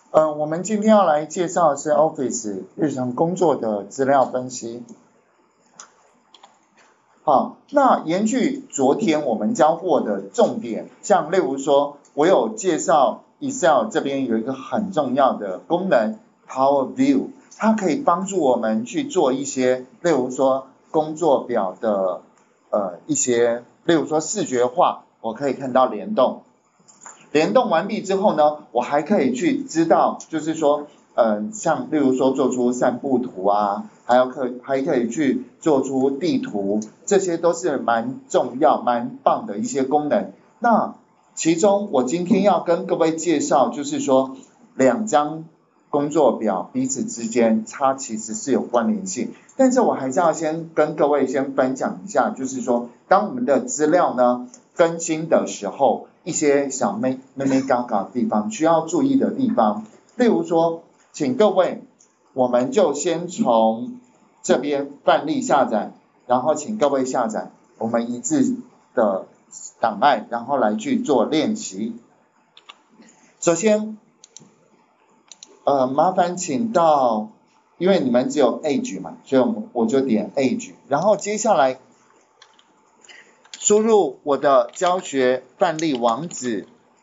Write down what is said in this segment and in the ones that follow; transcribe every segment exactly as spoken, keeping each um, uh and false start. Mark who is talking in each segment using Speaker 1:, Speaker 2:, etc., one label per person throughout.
Speaker 1: 呃，我们今天要来介绍的是 Office 日常工作的资料分析。好，那延续昨天我们教过的重点，像例如说，我有介绍 Excel 这边有一个很重要的功能 Power View， 它可以帮助我们去做一些，例如说工作表的呃一些，例如说视觉化，我可以看到联动。联动完毕之后呢，我还可以去知道，就是说，呃，像例如说做出散布图啊，还有可还可以去做出地图，这些都是蛮重要、蛮棒的一些功能。那其中我今天要跟各位介绍，就是说两张工作表彼此之间它其实是有关联性，但是我还是要先跟各位先分享一下，就是说当我们的资料呢更新的时候，一些小妹妹妹嘎嘎的地方需要注意的地方，例如说，请各位，我们就先从这边范例下载，然后请各位下载我们一致的档案，然后来去做练习。首先，呃，麻烦请到，因为你们只有 Edge 嘛，所以我们我就点 Edge， 然后接下来输入我的教学范例网址，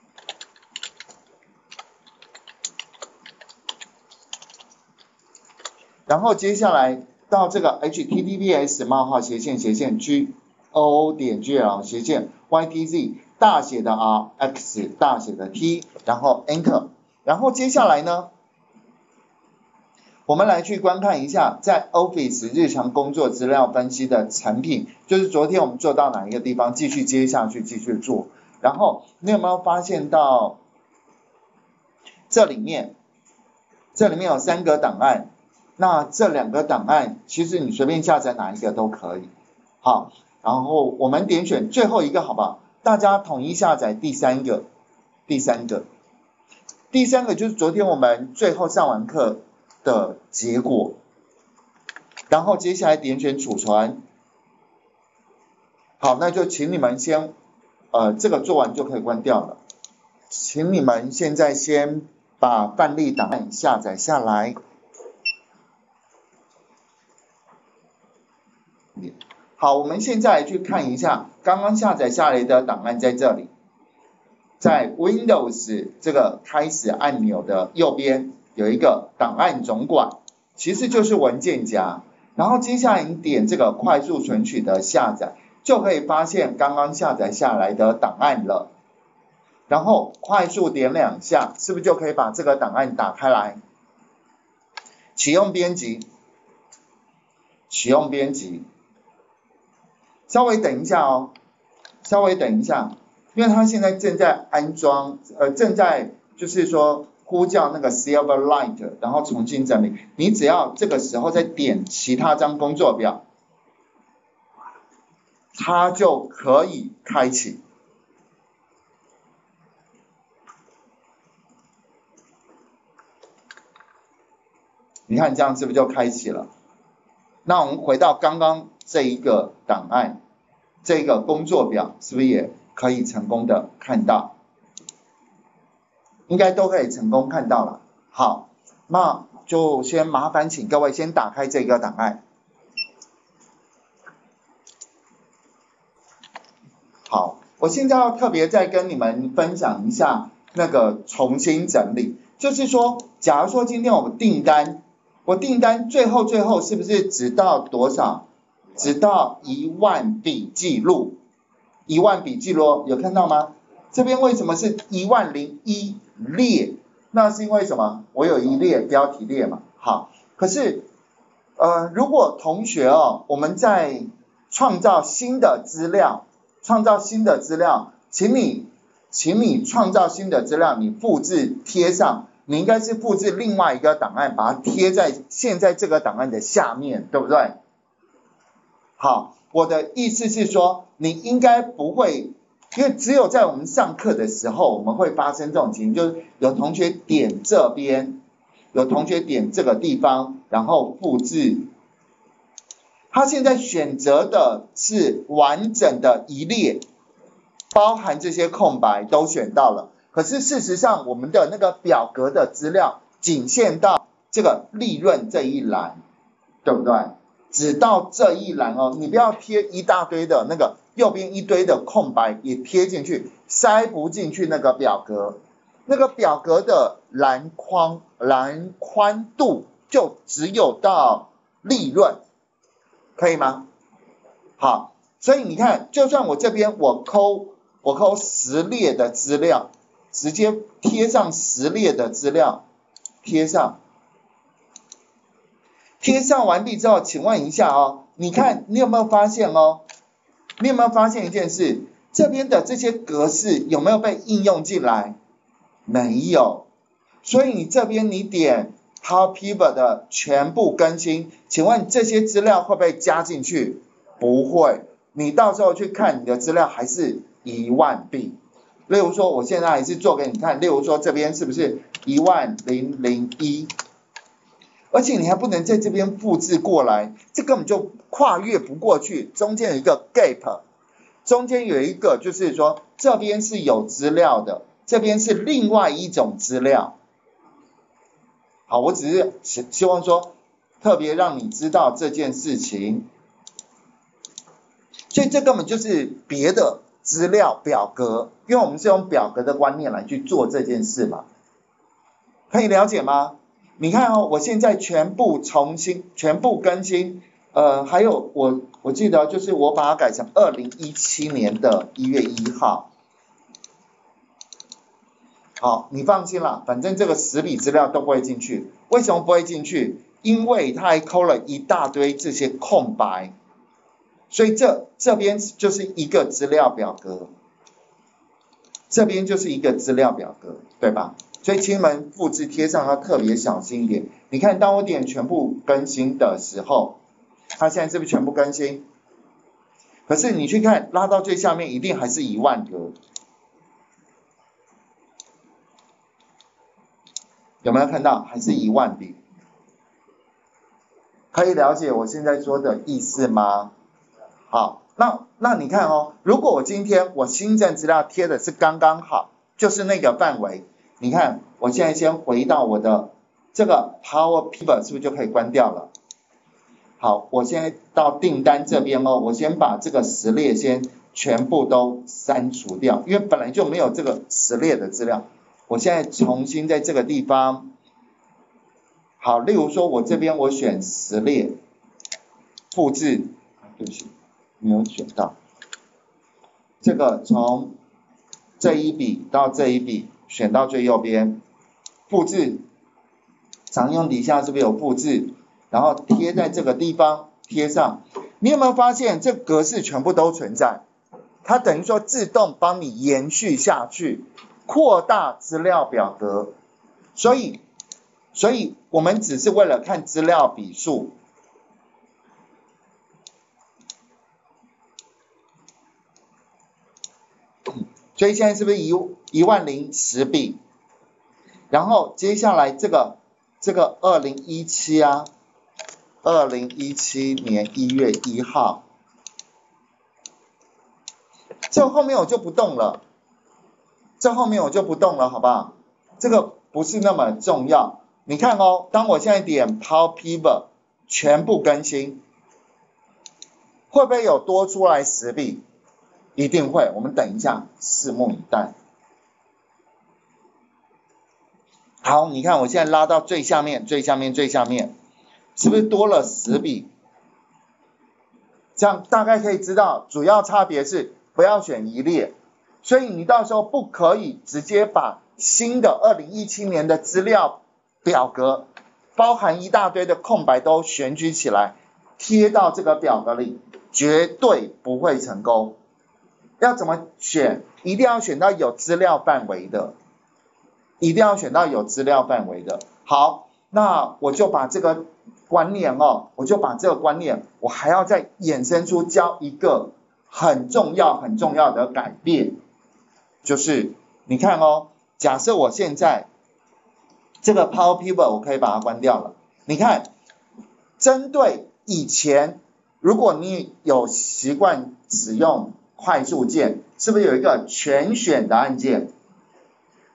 Speaker 1: 然后接下来到这个 H T T P S 冒号斜线斜线 G O O 点 G L 斜线 Y T Z 大写的 R X 大写的 T， 然后 Enter， 然后接下来呢，我们来去观看一下，在 Office 日常工作资料分析的产品，就是昨天我们做到哪一个地方，继续接下去继续做。然后你有没有发现到这里面，这里面有三个档案，那这两个档案其实你随便下载哪一个都可以。好，然后我们点选最后一个好不好？大家统一下载第三个，第三个，第三个就是昨天我们最后上完课的结果，然后接下来点选储存。好，那就请你们先，呃，这个做完就可以关掉了。请你们现在先把范例档案下载下来。好，我们现在来去看一下，刚刚下载下来的档案在这里，在 Windows 这个开始按钮的右边有一个档案总管，其实就是文件夹。然后接下来你点这个快速存取的下载，就可以发现刚刚下载下来的档案了。然后快速点两下，是不是就可以把这个档案打开来？启用编辑，启用编辑。稍微等一下哦，稍微等一下，因为它现在正在安装，呃，正在就是说呼叫那个 Silverlight， 然后重新整理。你只要这个时候再点其他张工作表，它就可以开启。你看这样是不是就开启了？那我们回到刚刚这一个档案，这个工作表是不是也可以成功的看到？应该都可以成功看到了。好，那就先麻烦请各位先打开这个档案。好，我现在要特别再跟你们分享一下那个重新整理，就是说，假如说今天我们订单，我订单最后最后是不是只到多少？只到一万笔记录，一万笔记录，有看到吗？这边为什么是一万零一列？那是因为什么？我有一列标题列嘛。好，可是呃，如果同学哦，我们在创造新的资料，创造新的资料，请你，请你创造新的资料，你复制贴上。你应该是复制另外一个档案，把它贴在现在这个档案的下面，对不对？好，我的意思是说，你应该不会，因为只有在我们上课的时候，我们会发生这种情形，就是有同学点这边，有同学点这个地方，然后复制。他现在选择的是完整的一列，包含这些空白都选到了。 可是事实上我们的那个表格的资料仅限到这个利润这一栏，对不对？只到这一栏哦，你不要贴一大堆的那个右边一堆的空白也贴进去，塞不进去那个表格。那个表格的栏框栏宽度就只有到利润，可以吗？好，所以你看，就算我这边我抠我抠十列的资料，直接贴上十列的资料，贴上。贴上完毕之后，请问一下哦，你看你有没有发现哦？你有没有发现一件事？这边的这些格式有没有被应用进来？没有。所以你这边你点 Power Pivot 的全部更新，请问这些资料会不会加进去？不会。你到时候去看你的资料还是一万 B。例如说，我现在还是做给你看，例如说这边是不是一万零零一？而且你还不能在这边复制过来，这根本就跨越不过去，中间有一个 gap， 中间有一个就是说这边是有资料的，这边是另外一种资料。好，我只是希希望说特别让你知道这件事情，所以这根本就是别的资料表格，因为我们是用表格的观念来去做这件事嘛，可以了解吗？你看哦，我现在全部重新全部更新，呃，还有我我记得就是我把它改成二零一七年的一月一号。好，你放心啦，反正这个十笔资料都不会进去。为什么不会进去？因为它还抠了一大堆这些空白，所以这这边就是一个资料表格，这边就是一个资料表格，对吧？所以亲们复制贴上要特别小心一点。你看，当我点全部更新的时候，它现在是不是全部更新？可是你去看，拉到最下面一定还是一万格，有没有看到？还是一万笔？可以了解我现在说的意思吗？好，那那你看哦，如果我今天我新增资料贴的是刚刚好，就是那个范围。你看，我现在先回到我的这个 Power Pivot 是不是就可以关掉了？好，我现在到订单这边哦，我先把这个十列先全部都删除掉，因为本来就没有这个十列的资料。我现在重新在这个地方，好，例如说我这边我选十列，复制，对不起，没有选到，这个从这一笔到这一笔。选到最右边，复制，常用底下是不是有复制？然后贴在这个地方，贴上。你有没有发现这格式全部都存在？它等于说自动帮你延续下去，扩大资料表格。所以，所以我们只是为了看资料笔数。所以现在是不是一一万零十笔？然后接下来这个这个二零一七啊，二零一七年一月一号，这后面我就不动了，这后面我就不动了，好不好？这个不是那么重要。你看哦，当我现在点 Power Pivot 全部更新，会不会有多出来十笔？一定会，我们等一下，拭目以待。好，你看我现在拉到最下面，最下面，最下面，是不是多了十笔？这样大概可以知道，主要差别是不要选一列，所以你到时候不可以直接把新的二零一七年的资料表格，包含一大堆的空白都选举起来，贴到这个表格里，绝对不会成功。要怎么选？一定要选到有资料范围的，一定要选到有资料范围的。好，那我就把这个观念哦，我就把这个观念，我还要再衍生出教一个很重要很重要的改变，就是你看哦，假设我现在这个 Power Pivot 我可以把它关掉了，你看，针对以前，如果你有习惯使用快速键，是不是有一个全选的按键？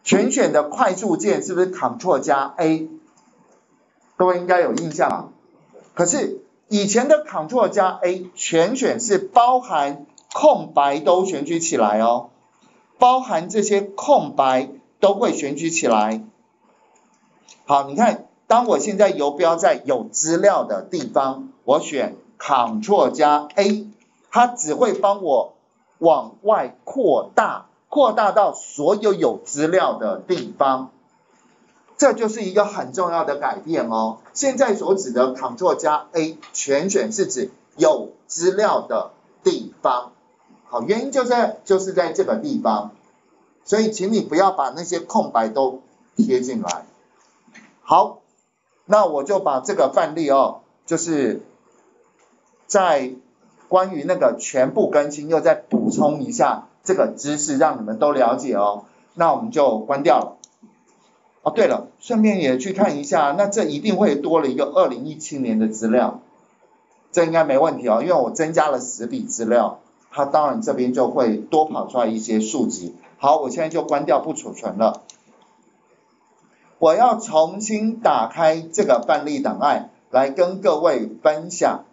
Speaker 1: 全选的快速键是不是 Ctrl 加 A？ 各位应该有印象啊。可是以前的 Ctrl 加 A 全选是包含空白都选举起来哦，包含这些空白都会选举起来。好，你看，当我现在游标在有资料的地方，我选 Ctrl 加 A， 它只会帮我往外扩大，扩大到所有有资料的地方。这就是一个很重要的改变哦。现在所指的 Ctrl 加 A 全选是指有资料的地方。好，原因就在就是在这个地方，所以请你不要把那些空白都贴进来。好，那我就把这个范例哦，就是在关于那个全部更新，又再补充一下这个知识，让你们都了解哦。那我们就关掉了。哦，对了，顺便也去看一下，那这一定会多了一个二零一七年的资料，这应该没问题哦，因为我增加了十笔资料，它当然这边就会多跑出来一些数值。好，我现在就关掉不储存了。我要重新打开这个范例档案，来跟各位分享。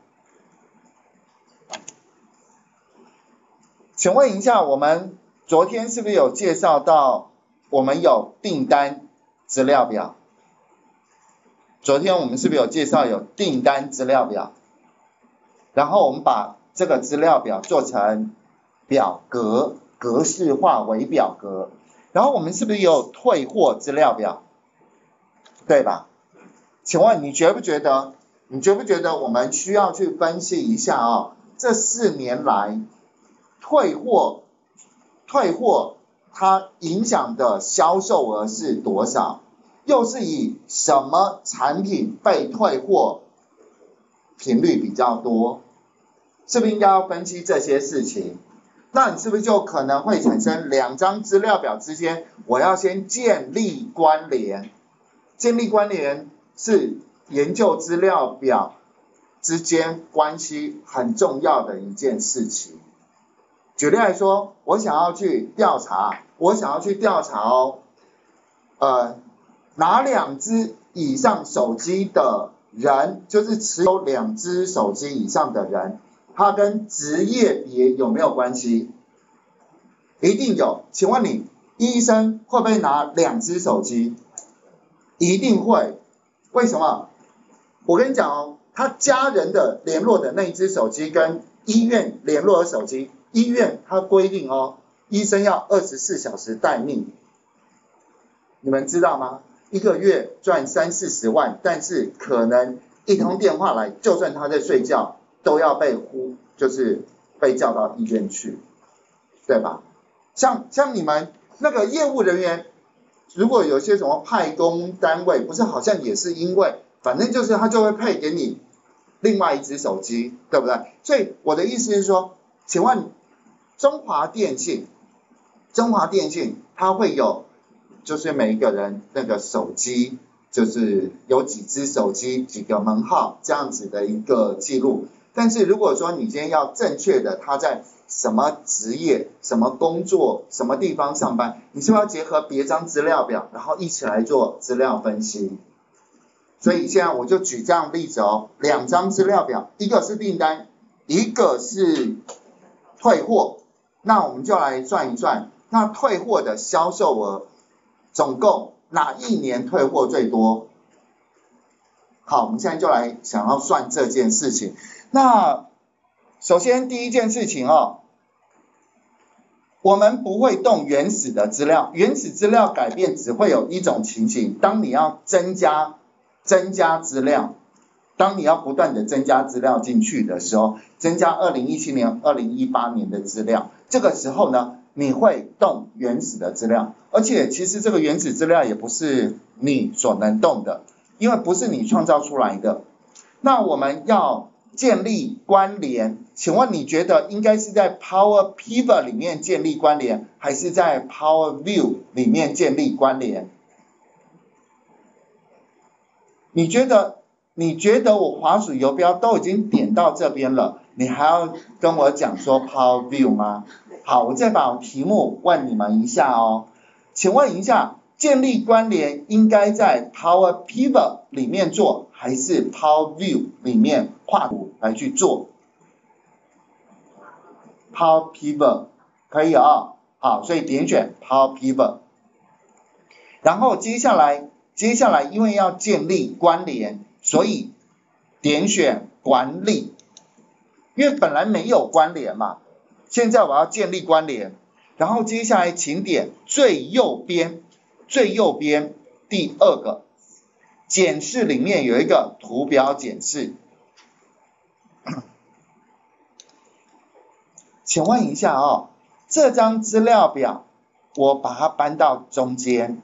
Speaker 1: 请问一下，我们昨天是不是有介绍到我们有订单资料表？昨天我们是不是有介绍有订单资料表？然后我们把这个资料表做成表格，格式化为表格。然后我们是不是有退货资料表？对吧？请问你觉不觉得？你觉不觉得我们需要去分析一下哦？这四年来退货，退货它影响的销售额是多少？又是以什么产品被退货频率比较多？是不是应该要分析这些事情？那你是不是就可能会产生两张资料表之间，我要先建立关联？建立关联是研究资料表之间关系很重要的一件事情。举例来说，我想要去调查，我想要去调查哦，呃，哪两只以上手机的人，就是持有两只手机以上的人，他跟职业别有没有关系？一定有。请问你，医生会不会拿两只手机？一定会。为什么？我跟你讲哦，他家人的联络的那一只手机跟医院联络的手机，医院它规定哦，医生要二十四小时待命。你们知道吗？一个月赚三四十万，但是可能一通电话来，就算他在睡觉，都要被呼，就是被叫到医院去，对吧？像像你们那个业务人员，如果有些什么派工单位，不是好像也是因为，反正就是他就会配给你另外一只手机，对不对？所以我的意思是说，请问中华电信，中华电信它会有，就是每一个人那个手机，就是有几只手机、几个门号这样子的一个记录。但是如果说你今天要正确的他在什么职业、什么工作、什么地方上班，你是不是要结合别张资料表，然后一起来做资料分析？所以现在我就举这样的例子哦，两张资料表，一个是订单，一个是退货。那我们就来算一算，那退货的销售额，总共哪一年退货最多？好，我们现在就来想要算这件事情。那首先第一件事情哦，我们不会动原始的资料，原始资料改变只会有一种情形，当你要增加增加资料，当你要不断的增加资料进去的时候，增加二零一七年、二零一八年的资料，这个时候呢，你会动原始的资料，而且其实这个原始资料也不是你所能动的，因为不是你创造出来的。那我们要建立关联，请问你觉得应该是在 Power Pivot 里面建立关联，还是在 Power View 里面建立关联？你觉得你觉得我滑鼠游标都已经点到这边了，你还要跟我讲说 Power View 吗？好，我再把题目问你们一下哦。 请问一下，建立关联应该在 Power Pivot 里面做，还是 Power View 里面画图来去做 ？Power Pivot 可以啊、哦，好，所以点选 Power Pivot， 然后接下来接下来因为要建立关联，所以点选管理，因为本来没有关联嘛，现在我要建立关联，然后接下来请点最右边，最右边第二个检视里面有一个图表检视，请问一下哦，这张资料表我把它搬到中间，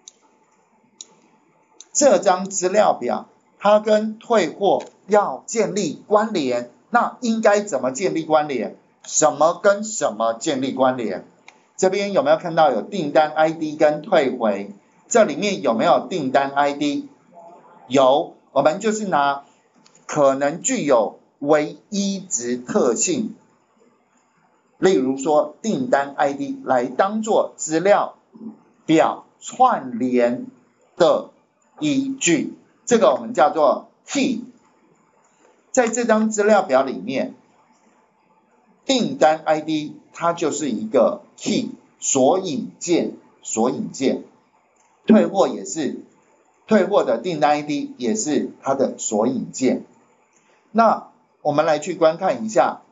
Speaker 1: 这张资料表它跟退货要建立关联，那应该怎么建立关联？什么跟什么建立关联？这边有没有看到有订单 I D 跟退回？这里面有没有订单 I D？ 有，我们就是拿可能具有唯一值特性，例如说订单 I D 来当做资料表串联的依据，这个我们叫做 key。在这张资料表里面，订单 I D 它就是一个 key 索引件，索引件，退货也是，退货的订单 I D 也是它的索引件。那我们来去观看一下，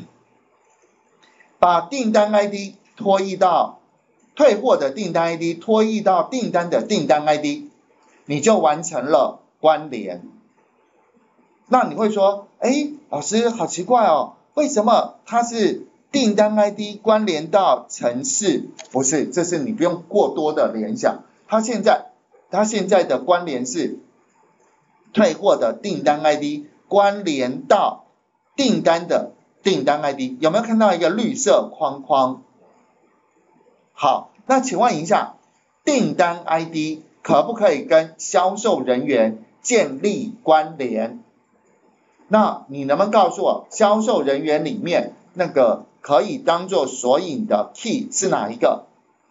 Speaker 1: 把订单 I D 拖移到退货的订单 I D 拖移到订单的订单 I D， 你就完成了关联。那你会说，哎，老师好奇怪哦，为什么它是订单 I D 关联到程式？不是，这是你不用过多的联想。它现在它现在的关联是退货的订单 I D 关联到订单的订单 I D， 有没有看到一个绿色框框？好，那请问一下，订单 I D 可不可以跟销售人员建立关联？那你能不能告诉我，销售人员里面那个可以当做索引的 key 是哪一个？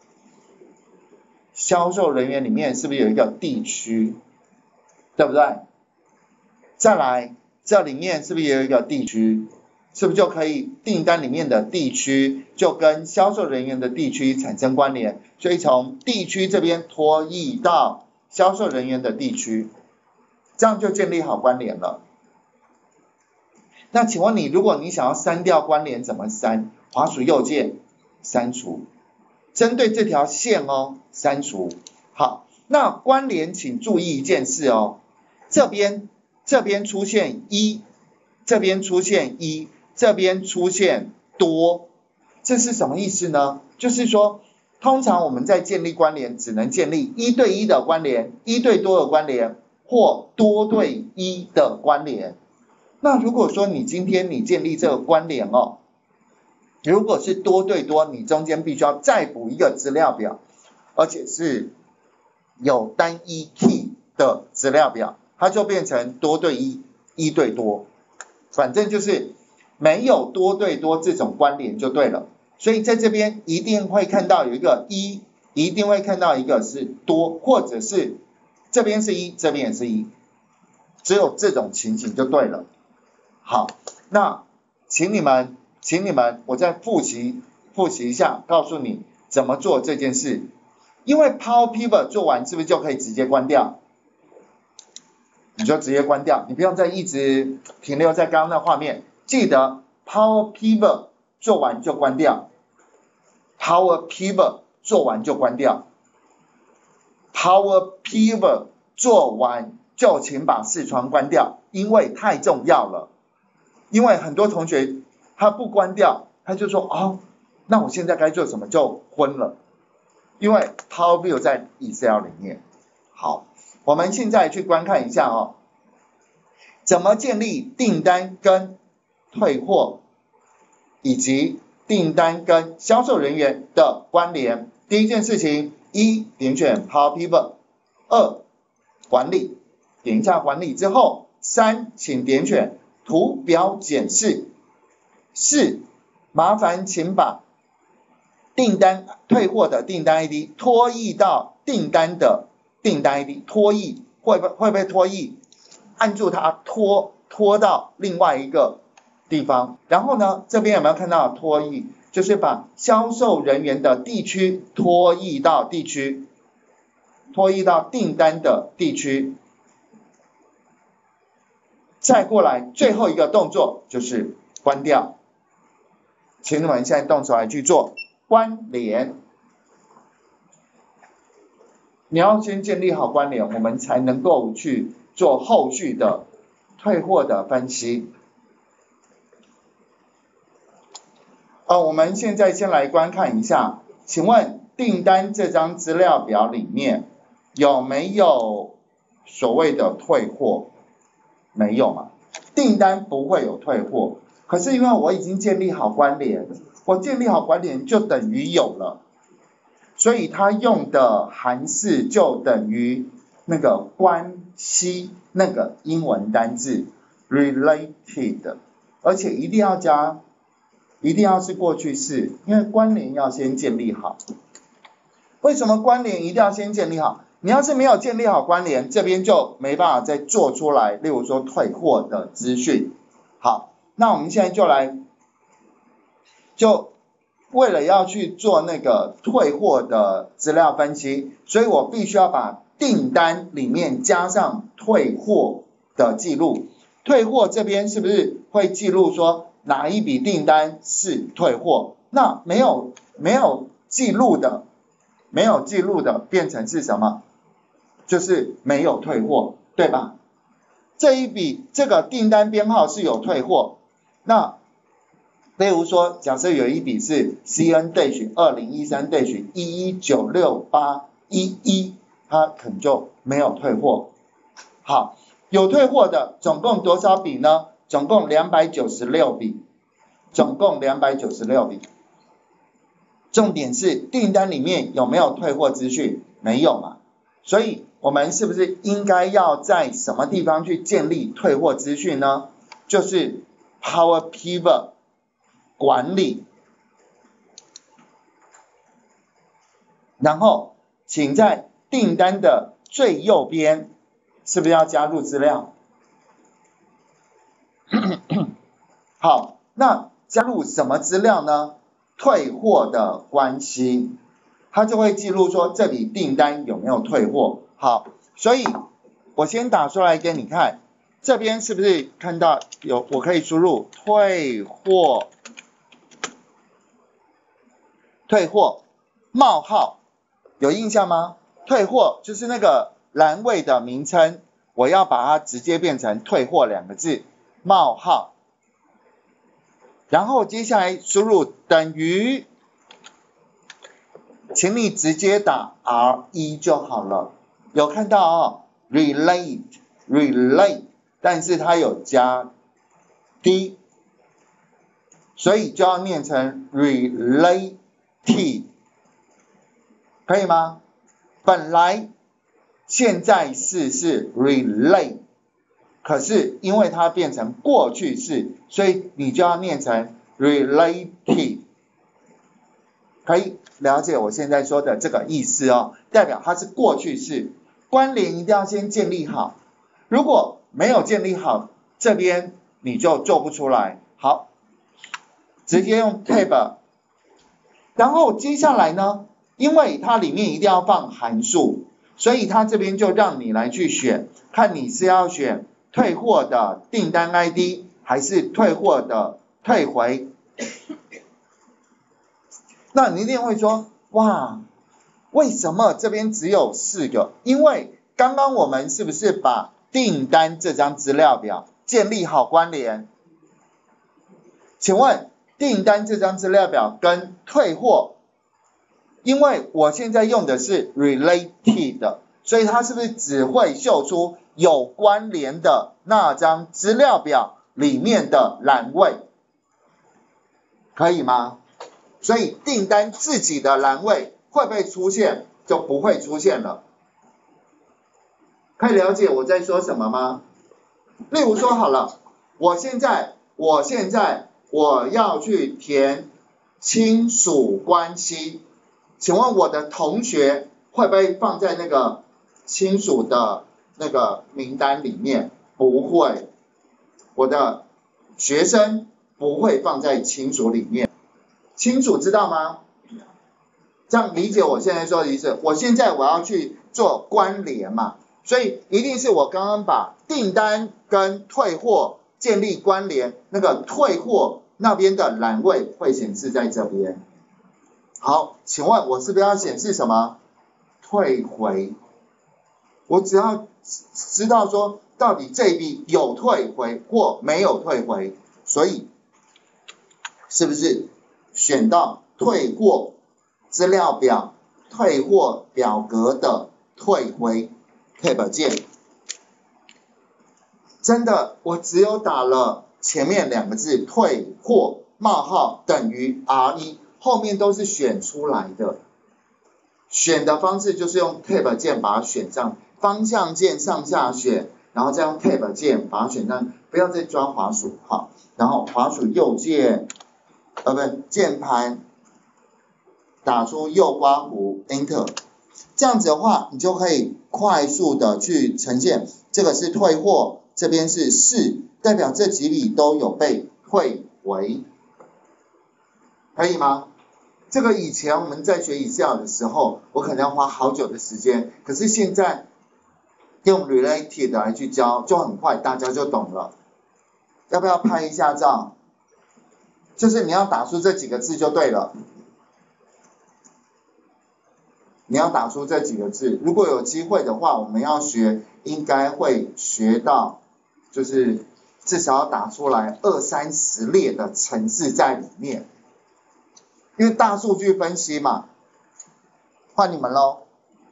Speaker 1: 销售人员里面是不是有一个地区，对不对？再来，这里面是不是也有一个地区？是不是就可以订单里面的地区就跟销售人员的地区产生关联？所以从地区这边拖移到销售人员的地区，这样就建立好关联了。那请问你，如果你想要删掉关联怎么删？滑鼠右键删除，针对这条线哦，删除。好，那关联请注意一件事哦，这边这边出现一，这边出现一，这边出现多，这是什么意思呢？就是说，通常我们在建立关联只能建立一对一的关联、一对多的关联或多对一的关联。那如果说你今天你建立这个关联哦，如果是多对多，你中间必须要再补一个资料表，而且是有单一 key 的资料表，它就变成多对一、一对多，反正就是没有多对多这种关联就对了。所以在这边一定会看到有一个一，一定会看到一个是多，或者是这边是一，这边也是一，只有这种情形就对了。好，那请你们，请你们，我再复习复习一下，告诉你怎么做这件事。因为 Power Pivot 做完是不是就可以直接关掉？你就直接关掉，你不用再一直停留在刚刚那画面。记得 Power Pivot 做完就关掉 ，Power Pivot 做完就关掉 ，Power Pivot 做完就请把视窗关掉，因为太重要了。因为很多同学他不关掉，他就说哦，那我现在该做什么就昏了。因为 Power View 在 Excel 里面。好，我们现在去观看一下哦，怎么建立订单跟退货，以及订单跟销售人员的关联。第一件事情，一点选 Power Pivot， 二管理，点一下管理之后，三请点选图表检视，四麻烦请把订单退货的订单 I D 拖移到订单的订单 I D 拖移，会不会不会拖移？按住它拖拖到另外一个地方，然后呢，这边有没有看到拖移？就是把销售人员的地区拖移到地区，拖移到订单的地区。再过来最后一个动作就是关掉，请你们现在动手来去做关联。你要先建立好关联，我们才能够去做后续的退货的分析。呃，我们现在先来观看一下，请问订单这张资料表里面有没有所谓的退货？没有嘛？订单不会有退货，可是因为我已经建立好关联，我建立好关联就等于有了，所以它用的函式就等于那个关系那个英文单字 related， 而且一定要加。一定要是过去式，因为关联要先建立好。为什么关联一定要先建立好？你要是没有建立好关联，这边就没办法再做出来，例如说退货的资讯。好，那我们现在就来，就为了要去做那个退货的资料分析，所以我必须要把订单里面加上退货的记录。退货这边是不是会记录说哪一笔订单是退货？那没有没有记录的，没有记录的变成是什么？就是没有退货，对吧？这一笔这个订单编号是有退货，那例如说，假设有一笔是 C N 二零一三 一一九六八一一，它可能就没有退货。好，有退货的总共多少笔呢？总共两百九十六笔，总共两百九十六笔。重点是订单里面有没有退货资讯？没有嘛，所以我们是不是应该要在什么地方去建立退货资讯呢？就是 Power Pivot 管理，然后请在订单的最右边，是不是要加入资料？好，那加入什么资料呢？退货的关系，它就会记录说这笔订单有没有退货。好，所以我先打出来给你看，这边是不是看到有我可以输入退货，退货冒号，有印象吗？退货就是那个栏位的名称，我要把它直接变成退货两个字，冒号。然后接下来输入等于，请你直接打 R 一 就好了。有看到哦 relate relate， 但是它有加 d， 所以就要念成 related， 可以吗？本来现在式是 relate， 可是因为它变成过去式，所以你就要念成 related， 可以了解我现在说的这个意思哦，代表它是过去式，关联一定要先建立好，如果没有建立好，这边你就做不出来。好，直接用 tab， 然后接下来呢，因为它里面一定要放函数，所以它这边就让你来去选，看你是要选退货的订单 I D 还是退货的退回。那你一定会说，哇，为什么这边只有四个？因为刚刚我们是不是把订单这张资料表建立好关联？请问订单这张资料表跟退货，因为我现在用的是 related， 所以它是不是只会秀出有关联的那张资料表里面的栏位？可以吗？所以订单自己的栏位会不会出现？就不会出现了。可以了解我在说什么吗？例如说好了，我现在我现在我要去填亲属关系，请问我的同学会不会放在那个亲属的那个名单里面？不会。我的学生不会放在亲属里面。亲属知道吗？这样理解我现在说的意思。我现在我要去做关联嘛，所以一定是我刚刚把订单跟退货建立关联，那个退货那边的栏位会显示在这边。好，请问我是不是要显示什么？退回。我只要知道说到底这一笔有退回或没有退回，所以是不是选到退货资料表、退货表格的退回 Tab 键？真的，我只有打了前面两个字退货冒号等于 R 一， 后面都是选出来的。选的方式就是用 Tab 键把它选上，方向键上下选，然后再用 Tab 键把它选上，不要再抓滑鼠，好，然后滑鼠右键，呃，不是键盘打出右刮弧 Enter， 这样子的话，你就可以快速的去呈现，这个是退货。这边是是，代表这几笔都有被退回，可以吗？这个以前我们在学 Excel 的时候，我可能要花好久的时间，可是现在用 Related 来去教，就很快大家就懂了。要不要拍一下照？就是你要打出这几个字就对了。你要打出这几个字，如果有机会的话，我们要学，应该会学到。就是至少要打出来二三十列的程式在里面，因为大数据分析嘛。换你们咯，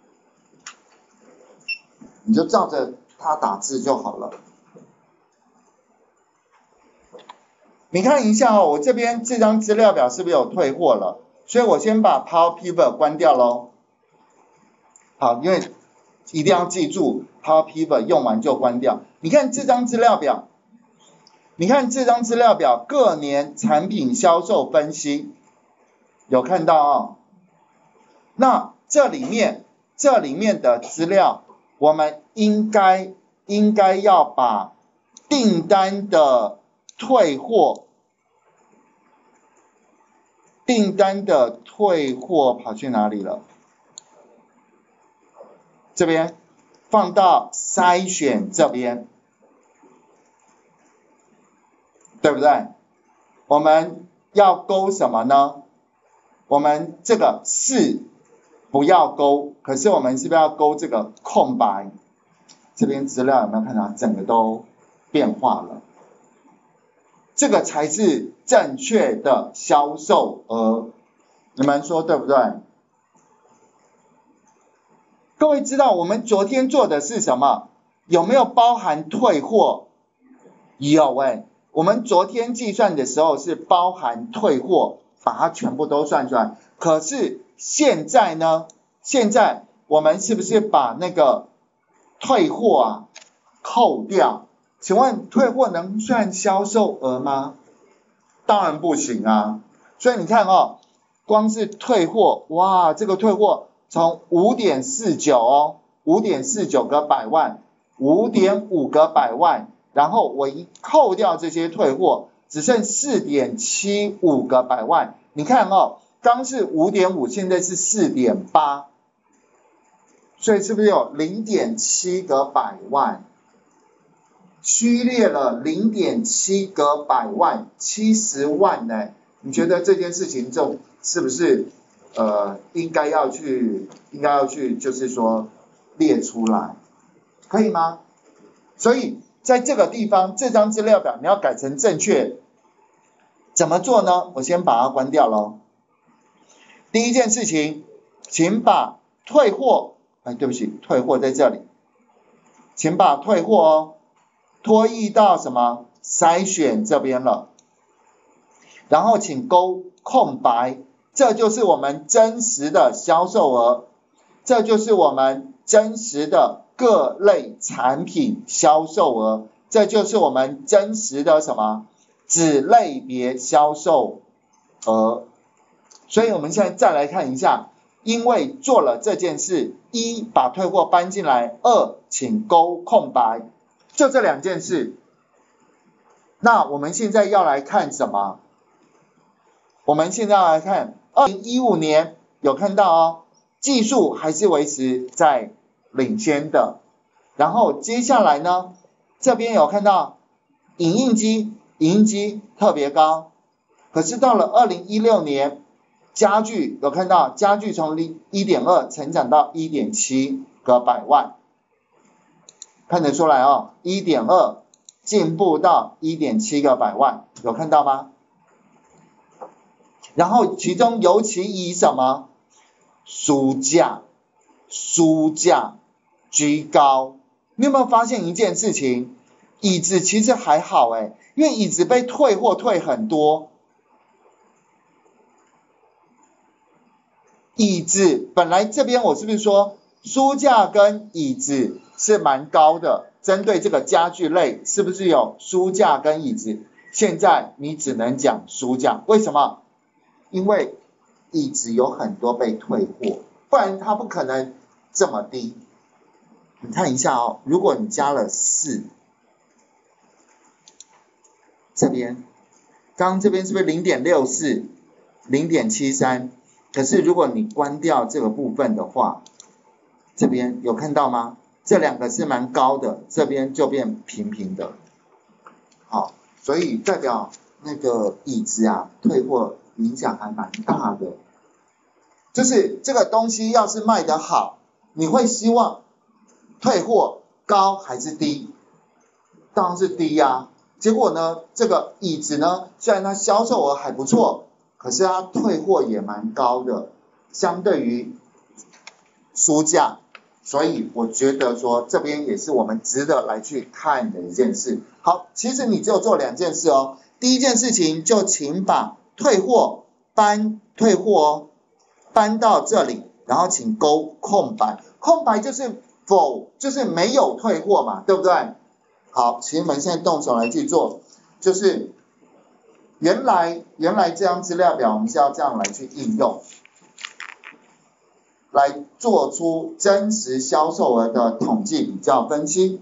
Speaker 1: 你就照着它打字就好了。你看一下哦，我这边这张资料表是不是有退货了？所以我先把 Power Pivot 关掉咯。好，因为一定要记住 Power Pivot 用完就关掉。你看这张资料表，你看这张资料表各年产品销售分析，有看到哦？那这里面这里面的资料，我们应该应该要把订单的退货，订单的退货跑去哪里了？这边放到筛选这边，对不对？我们要勾什么呢？我们这个是不要勾，可是我们是不是要勾这个空白？这边资料有没有看到整个都变化了？这个才是正确的销售额，你们说对不对？各位知道我们昨天做的是什么？有没有包含退货？有哎、欸，我们昨天计算的时候是包含退货，把它全部都算出来。可是现在呢？现在我们是不是把那个退货啊扣掉？请问退货能算销售额吗？当然不行啊。所以你看哦，光是退货，哇，这个退货。从 五点四九 哦 ,五点四九 个百万 ,五点五 个百万，然后我一扣掉这些退货，只剩 四点七五 个百万。你看哦，刚是 五点五, 现在是 四点八， 所以是不是有 零点七 个百万？虚列了 零点七 个百万，七十万呢？你觉得这件事情就是不是呃，应该要去，应该要去，就是说列出来，可以吗？所以在这个地方，这张资料表你要改成正确，怎么做呢？我先把它关掉咯。第一件事情，请把退货，哎，对不起，退货在这里，请把退货哦拖移到什么筛选这边了，然后请勾空白。这就是我们真实的销售额，这就是我们真实的各类产品销售额，这就是我们真实的什么子类别销售额。 所以我们现在再来看一下，因为做了这件事，一把退货搬进来，二请勾空白，就这两件事。那我们现在要来看什么？我们现在要来看二零一五年，有看到哦，技术还是维持在领先的。然后接下来呢，这边有看到影印机，影印机特别高。可是到了二零一六年，家具有看到家具从 一点二 成长到 一点七 个百万，看得出来哦 ，一点二 进步到 一点七 个百万，有看到吗？然后其中尤其以什么书架，书架居高。你有没有发现一件事情？椅子其实还好诶，因为椅子被退货退很多。椅子本来这边我是不是说书架跟椅子是蛮高的，针对这个家具类是不是有书架跟椅子？现在你只能讲书架，为什么？因为椅子有很多被退货，不然它不可能这么低。你看一下哦，如果你加了四，这边，刚刚这边是不是 零点六四 零点七三？ 可是如果你关掉这个部分的话，这边有看到吗？这两个是蛮高的，这边就变平平的。好，所以代表那个椅子啊，退货影响还蛮大的。就是这个东西要是卖得好，你会希望退货高还是低？当然是低呀、啊。结果呢，这个椅子呢，虽然它销售额还不错，可是它退货也蛮高的，相对于书架，所以我觉得说这边也是我们值得来去看的一件事。好，其实你只有做两件事哦。第一件事情就请把退货搬退货哦，搬到这里，然后请勾空白，空白就是否，就是没有退货嘛，对不对？好，请你们现在动手来去做，就是原来原来这张资料表我们是要这样来去应用，来做出真实销售额的统计比较分析。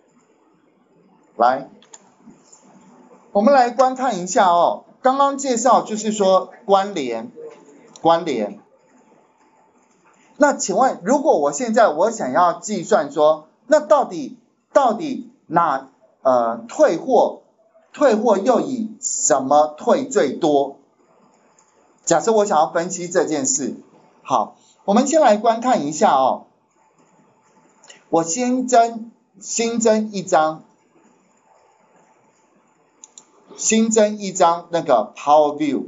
Speaker 1: 来，我们来观看一下哦，刚刚介绍就是说关联，关联。那请问，如果我现在我想要计算说，那到底到底哪呃退货退货又以什么退最多？假设我想要分析这件事，好，我们先来观看一下哦。我新增新增一张，新增一张那个 Power View。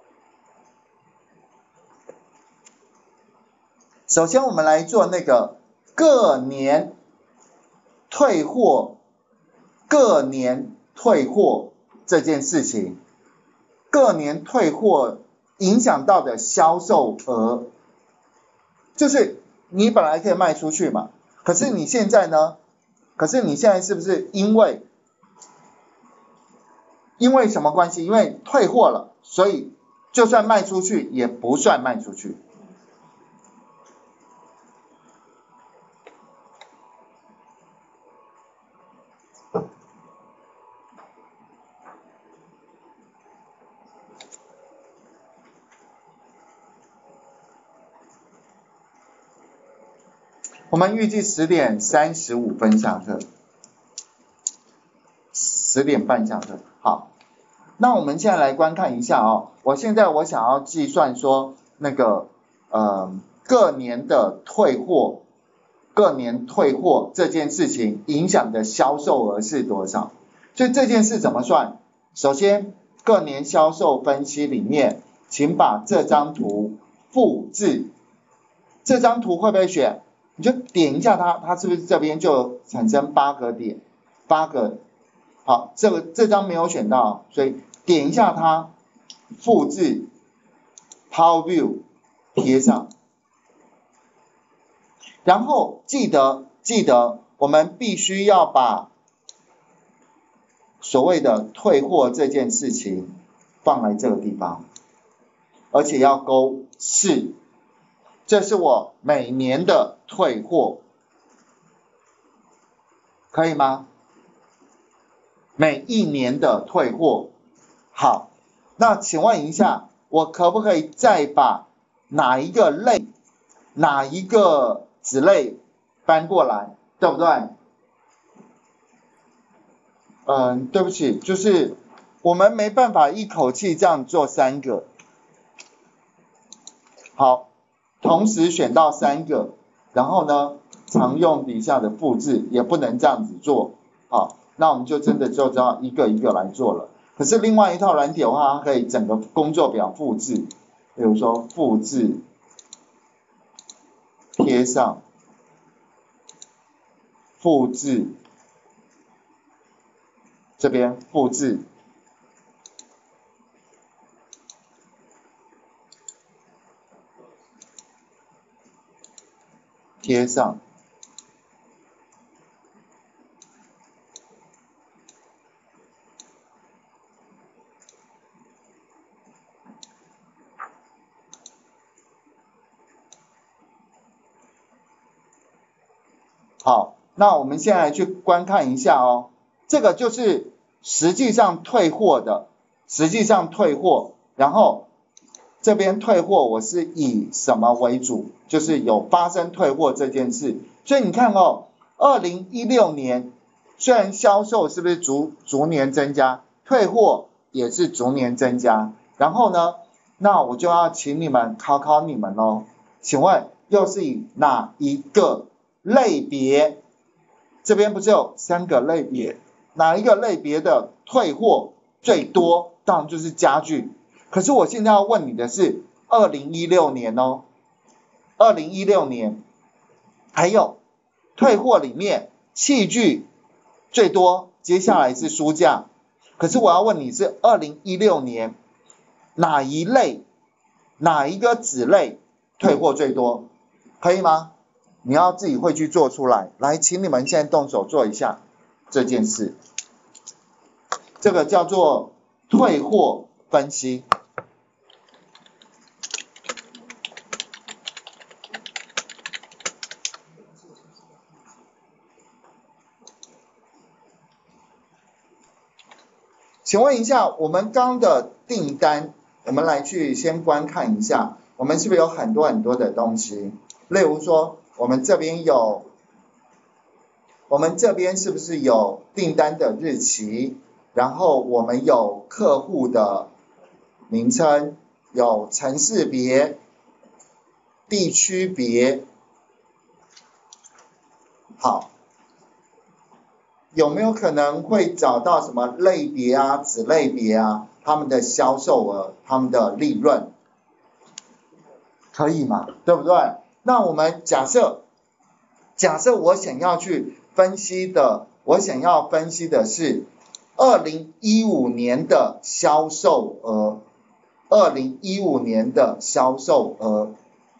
Speaker 1: 首先我们来做那个各年退货，各年退货这件事情，各年退货影响到的销售额，就是你本来可以卖出去嘛，可是你现在呢？可是你现在是不是因为因为什么关系？因为退货了，所以就算卖出去也不算卖出去。我们预计十点三十五分下课，十点半下课。好，那我们现在来观看一下哦。我现在我想要计算说那个呃各年的退货，各年退货这件事情影响的销售额是多少？所以这件事怎么算？首先各年销售分析里面，请把这张图复制。这张图会不会选？你就点一下它，它是不是这边就产生八个点，八个，好，这个这张没有选到，所以点一下它，复制 Power View 贴上，然后记得记得我们必须要把所谓的退货这件事情放在这个地方， 而且要勾是，这是我每年的退货，可以吗？每一年的退货。好，那请问一下，我可不可以再把哪一个类、哪一个子类搬过来，对不对？嗯，对不起，就是我们没办法一口气这样做三个。好，同时选到三个，然后呢，常用底下的复制，也不能这样子做。好，那我们就真的就这样一个一个来做了。可是另外一套软体的话，它可以整个工作表复制，比如说复制贴上，复制这边复制，贴上。好，那我们现在去观看一下哦，这个就是实际上退货的，实际上退货，然后这边退货我是以什么为主？就是有发生退货这件事，所以你看哦，二零一六年虽然销售是不是逐逐年增加，退货也是逐年增加，然后呢，那我就要请你们考考你们咯，请问又是以哪一个类别？这边不是有三个类别，哪一个类别的退货最多？当然就是家具。可是我现在要问你的是二零一六年哦，二零一六年还有退货里面器具最多，接下来是书架。可是我要问你是二零一六年哪一类哪一个子类退货最多，可以吗？你要自己会去做出来。来，请你们现在动手做一下这件事。这个叫做退货分析。请问一下，我们刚的订单，我们来去先观看一下，我们是不是有很多很多的东西？例如说，我们这边有，我们这边是不是有订单的日期？然后我们有客户的名称，有城市别、地区别。好，有没有可能会找到什么类别啊、子类别啊，他们的销售额、他们的利润？可以嘛？对不对？那我们假设，假设我想要去分析的，我想要分析的是二零一五年的销售额，二零一五年的销售额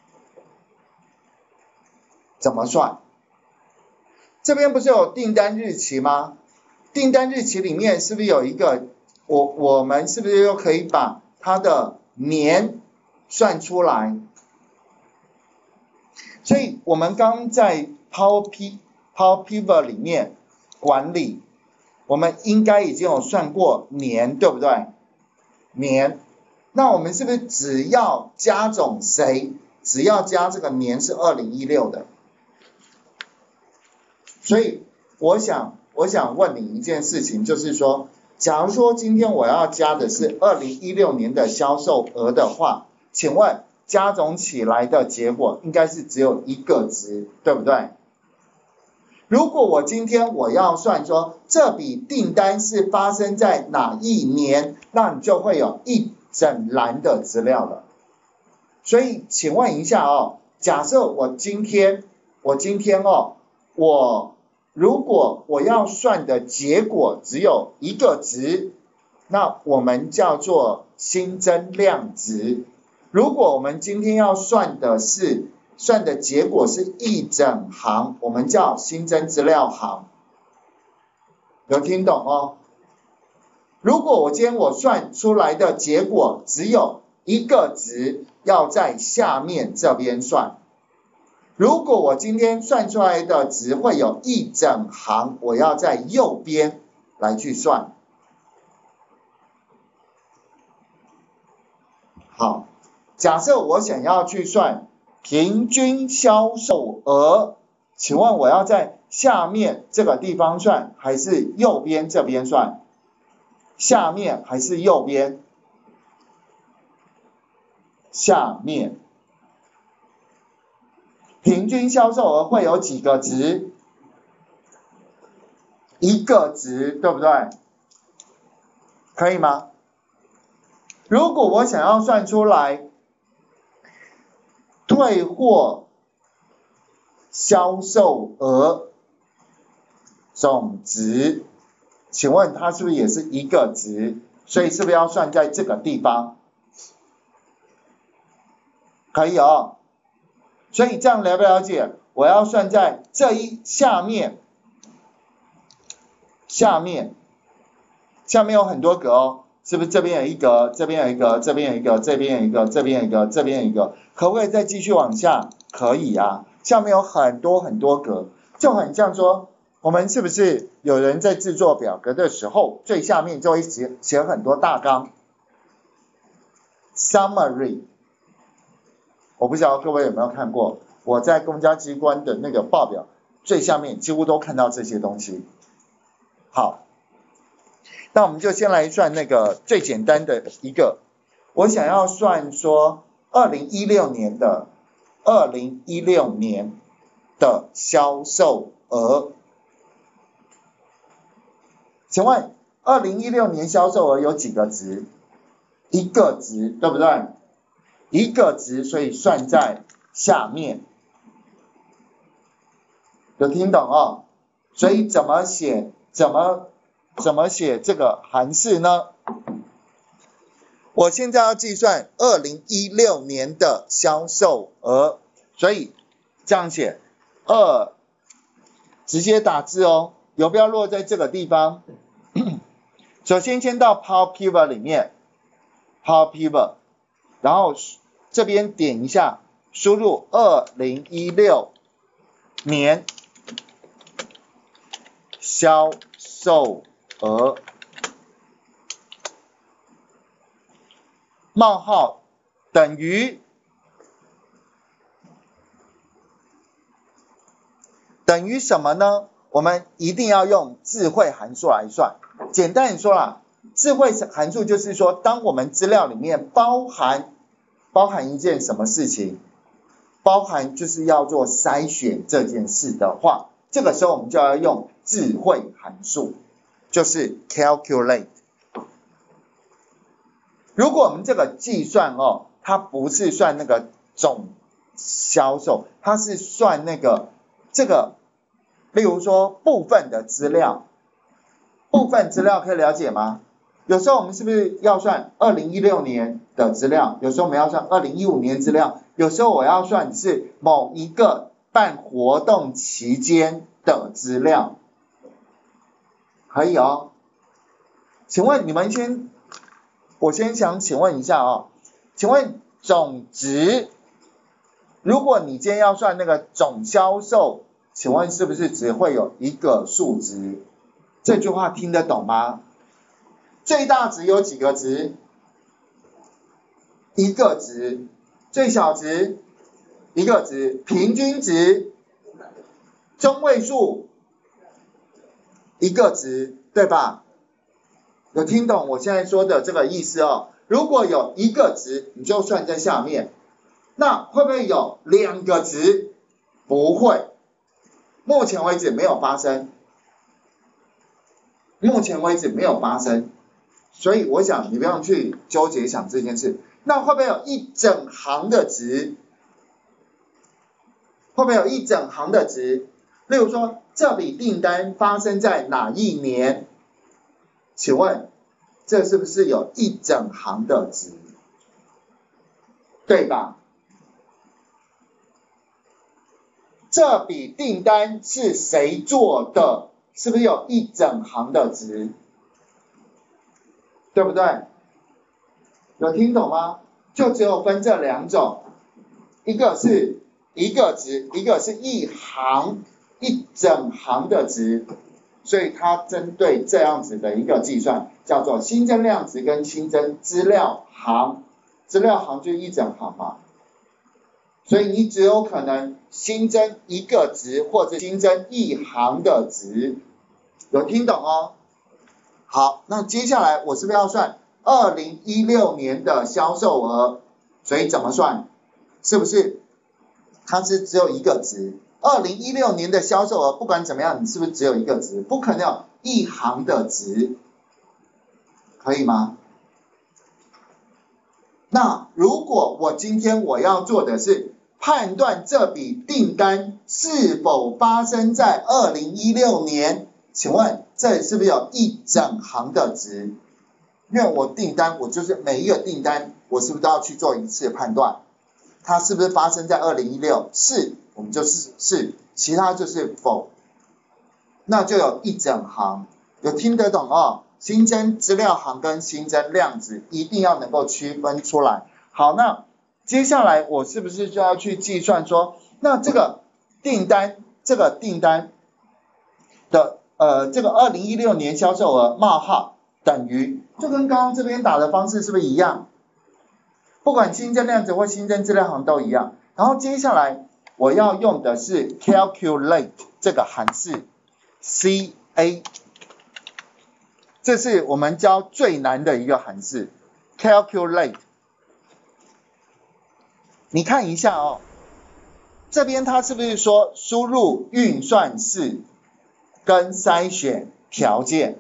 Speaker 1: 怎么算？这边不是有订单日期吗？订单日期里面是不是有一个，我我们是不是又可以把它的年算出来？所以我们刚在 Power P Power Pivot 里面管理，我们应该已经有算过年，对不对？年，那我们是不是只要加总谁，只要加这个年是二零一六的？所以我想我想问你一件事情，就是说，假如说今天我要加的是二零一六年的销售额的话，请问加总起来的结果应该是只有一个值，对不对？如果我今天我要算说这笔订单是发生在哪一年，那你就会有一整栏的资料了。所以请问一下哦，假设我今天我今天哦，我如果我要算的结果只有一个值，那我们叫做新增量值。如果我们今天要算的是算的结果是一整行，我们叫新增资料行。有听懂哦？如果我今天我算出来的结果只有一个值要在下面这边算。如果我今天算出来的值会有一整行，我要在右边来去算。好，假设我想要去算平均销售额，请问我要在下面这个地方算，还是右边这边算？下面还是右边？下面。平均销售额会有几个值？一个值，对不对？可以吗？如果我想要算出来退货销售额总值，请问它是不是也是一个值？所以是不是要算在这个地方？可以哦。所以这样了不了解？我要算在这一下面，下面，下面有很多格哦，是不是这边有一格，这边有一个，这边有一个，这边有一个，这边有一个，这边有一个，可不可以再继续往下？可以啊，下面有很多很多格，就很像说，我们是不是有人在制作表格的时候，最下面就会写写很多大纲 ，summary。我不晓得各位有没有看过，我在公家机关的那个报表最下面几乎都看到这些东西。好，那我们就先来算那个最简单的一个，我想要算说二零一六年的二零一六年的销售额。请问二零一六年销售额有几个值？一个值，对不对？一个值，所以算在下面，有听懂哦？所以怎么写？怎么怎么写这个函式呢？我现在要计算二零一六年的销售额，所以这样写，二直接打字哦，游标落在这个地方。首先先到 Power Pivot 里面 ，Power Pivot， 然后这边点一下，输入二零一六年销售额，冒号等于等于什么呢？我们一定要用智慧函数来算。简单地说啦，智慧函数就是说，当我们资料里面包含包含一件什么事情，包含就是要做筛选这件事的话，这个时候我们就要用智慧函数，就是 calculate。如果我们这个计算哦，它不是算那个总销售，它是算那个这个，例如说部分的资料，部分资料可以了解吗？有时候我们是不是要算二零一六年的资料？有时候我们要算二零一五年资料，有时候我要算是某一个办活动期间的资料，可以哦。请问你们先，我先想请问一下哦，请问总值，如果你今天要算那个总销售，请问是不是只会有一个数值？这句话听得懂吗？最大值有几个值？一个值。最小值？一个值。平均值？中位数？一个值，对吧？有听懂我现在说的这个意思哦？如果有一个值，你就算在下面。那会不会有两个值？不会。目前为止没有发生。目前为止没有发生。所以我想你不用去纠结想这件事。那会不会有一整行的值？会不会有一整行的值？例如说，这笔订单发生在哪一年？请问，这是不是有一整行的值？对吧？这笔订单是谁做的？是不是有一整行的值？对不对？有听懂吗？ 就只有分这两种，一个是一个值，一个是一行一整行的值，所以它针对这样子的一个计算，叫做新增量值跟新增资料行，资料行就是一整行嘛，所以你只有可能新增一个值或者新增一行的值，有听懂哦？好，那接下来我是不是要算二零一六年的销售额？所以怎么算？是不是它是只有一个值？二零一六年的销售额不管怎么样，你是不是只有一个值？不可能有一行的值，可以吗？那如果我今天我要做的是判断这笔订单是否发生在二零一六年，请问这里是不是有一整行的值？因为我订单，我就是每一个订单，我是不是都要去做一次判断？它是不是发生在二零一六？是，我们就是是，其他就是否。那就有一整行，有听得懂哦？新增资料行跟新增量值一定要能够区分出来。好，那接下来我是不是就要去计算说，那这个订单，这个订单的呃这个二零一六年销售额冒号等于，就跟刚刚这边打的方式是不是一样？不管新增量值或新增资料行都一样。然后接下来我要用的是 calculate 这个函式 C A， 这是我们教最难的一个函式 calculate。你看一下哦，这边它是不是说输入运算式跟筛选条件？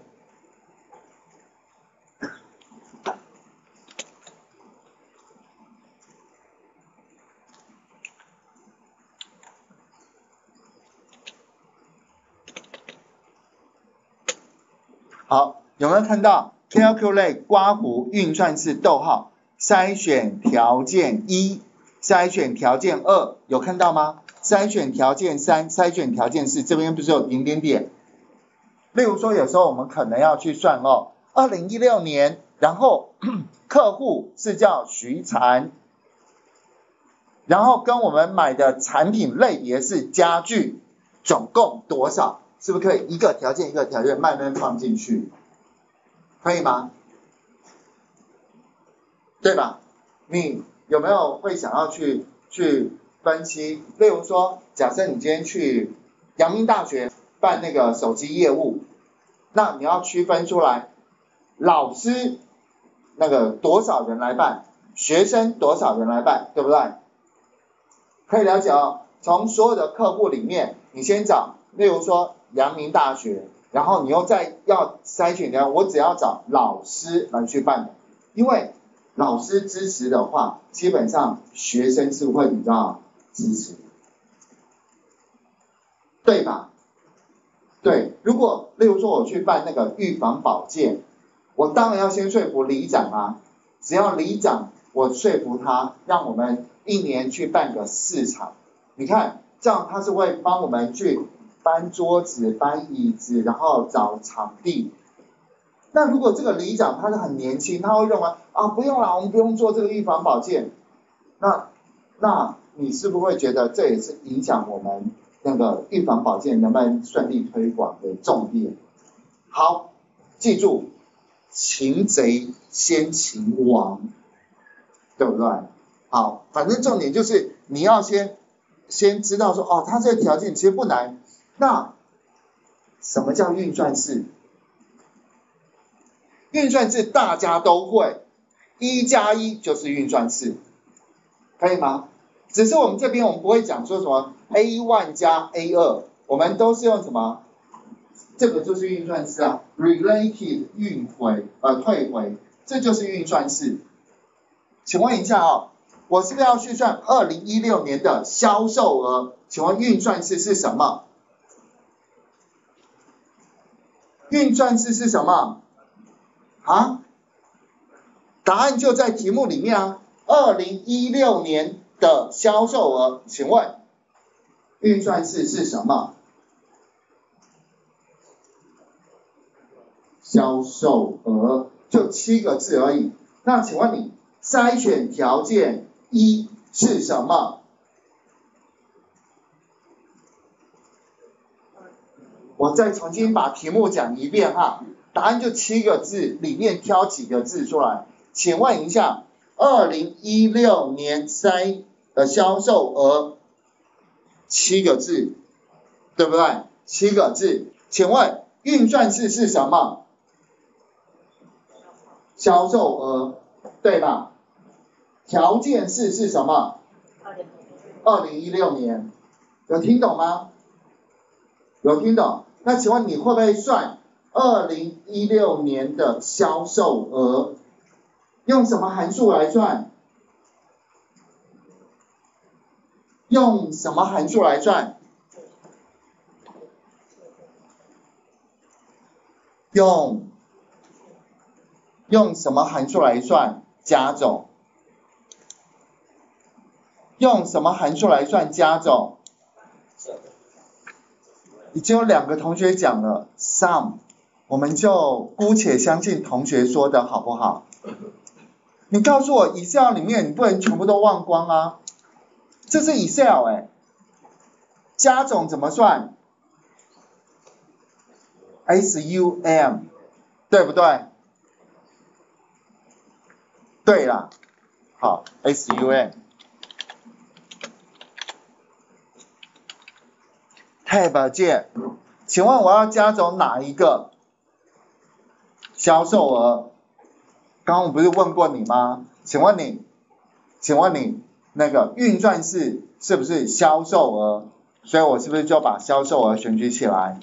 Speaker 1: 好，有没有看到 calculate 刮弧运算式逗号筛选条件一，筛选条件二，有看到吗？筛选条件三，筛选条件四，这边不是有点点点？例如说有时候我们可能要去算哦，二零一六年，然后客户是叫徐禅，然后跟我们买的产品类别是家具，总共多少？是不是可以一个条件一个条件慢慢放进去？可以吗？对吧？你有没有会想要去去分析？例如说，假设你今天去阳明大学办那个手机业务，那你要区分出来，老师那个多少人来办，学生多少人来办，对不对？可以了解哦。从所有的客户里面，你先找，例如说阳明大学，然后你又再要筛选掉，我只要找老师来去办的，因为老师支持的话，基本上学生是会比较支持，对吧？对，如果例如说我去办那个预防保健，我当然要先说服里长啊，只要里长我说服他，让我们一年去办个四场，你看这样他是会帮我们去搬桌子、搬椅子，然后找场地。那如果这个里长他是很年轻，他会认为啊不用啦，我们不用做这个预防保健，那那你是不是会觉得这也是影响我们那个预防保健能不能顺利推广的重点？好，记住，擒贼先擒王，对不对？好，反正重点就是你要先先知道说哦，它这个条件其实不难。那什么叫运算式？运算式大家都会，一加一就是运算式，可以吗？只是我们这边我们不会讲说什么 A 一 加 A 二， 我们都是用什么？这个就是运算式啊 ，related 运回呃退回，这就是运算式。请问一下哦，我是不是要去算二零一六年的销售额？请问运算式是什么？运算式是什么？啊？答案就在题目里面啊。二零一六年的销售额，请问运算式是什么？销售额就七个字而已。那请问你筛选条件一是什么？我再重新把题目讲一遍哈，答案就七个字，里面挑几个字出来。请问一下，二零一六年筛的销售额七个字，对不对？七个字，请问运算式是什么？销售额，对吧？条件式是什么？二零一六年，有听懂吗？有听懂？那请问你会不会算二零一六年的销售额？用什么函数来算？用什么函数来算？用用什么函数来算？加总。用什么函数来算加总？已经有两个同学讲了 sum， 我们就姑且相信同学说的好不好？你告诉我 Excel 里面你不能全部都忘光啊，这是 Excel 哎、欸，加总怎么算 ？sum 对不对？对啦，好 sum。Tab 键，请问我要加总哪一个？销售额。刚刚我不是问过你吗？请问你，请问你那个运算式是不是销售额？所以我是不是就把销售额选举起来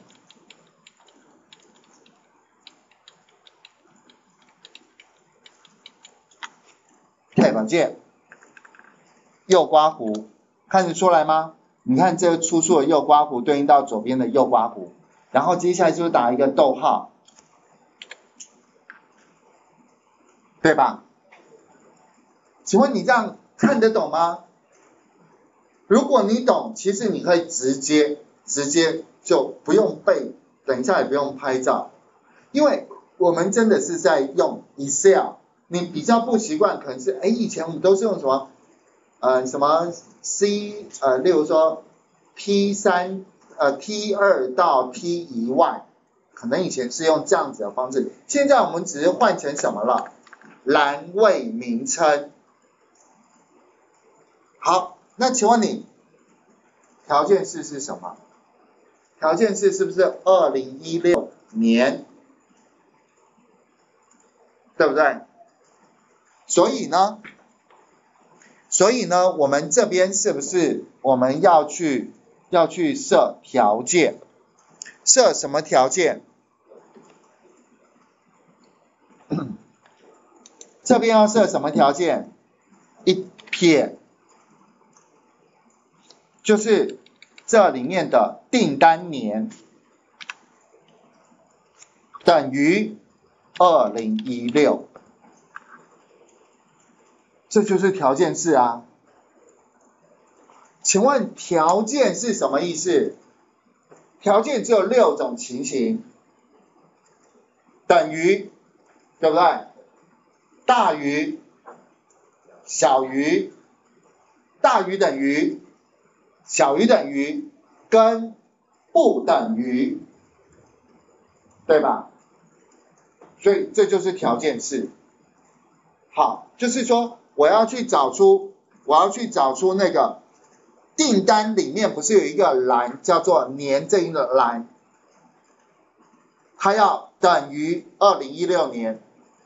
Speaker 1: ？Tab 键，右刮弧，看得出来吗？你看这个粗数的右刮弧对应到左边的右刮弧，然后接下来就是打一个逗号，对吧？请问你这样看得懂吗？如果你懂，其实你可以直接直接就不用背，等一下也不用拍照，因为我们真的是在用 Excel， 你比较不习惯，可能是哎以前我们都是用什么？呃，什么 C 呃，例如说 P 三 呃 T 二到 T 一万，可能以前是用这样子的方式，现在我们只是换成什么了？栏位名称。好，那请问你条件式是什么？条件式是不是二零一六年？对不对？所以呢？所以呢，我们这边是不是我们要去要去设条件？设什么条件？这边要设什么条件？一撇，就是这里面的订单年等于二零一六。这就是条件式啊。请问条件是什么意思？条件只有六种情形，等于，对不对？大于、小于、大于等于、小于等于跟不等于，对吧？所以这就是条件式。好，就是说我要去找出，我要去找出那个订单里面不是有一个栏叫做年这一个栏，它要等于二零一六年。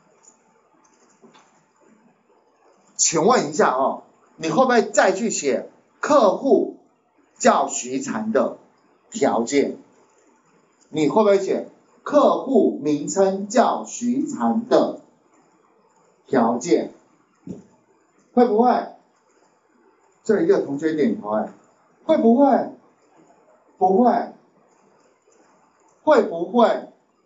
Speaker 1: 请问一下哦，你会不会再去写客户叫徐禅的条件？你会不会写客户名称叫徐禅的条件？会不会？这一个同学点头哎，会不会？不会？会不会？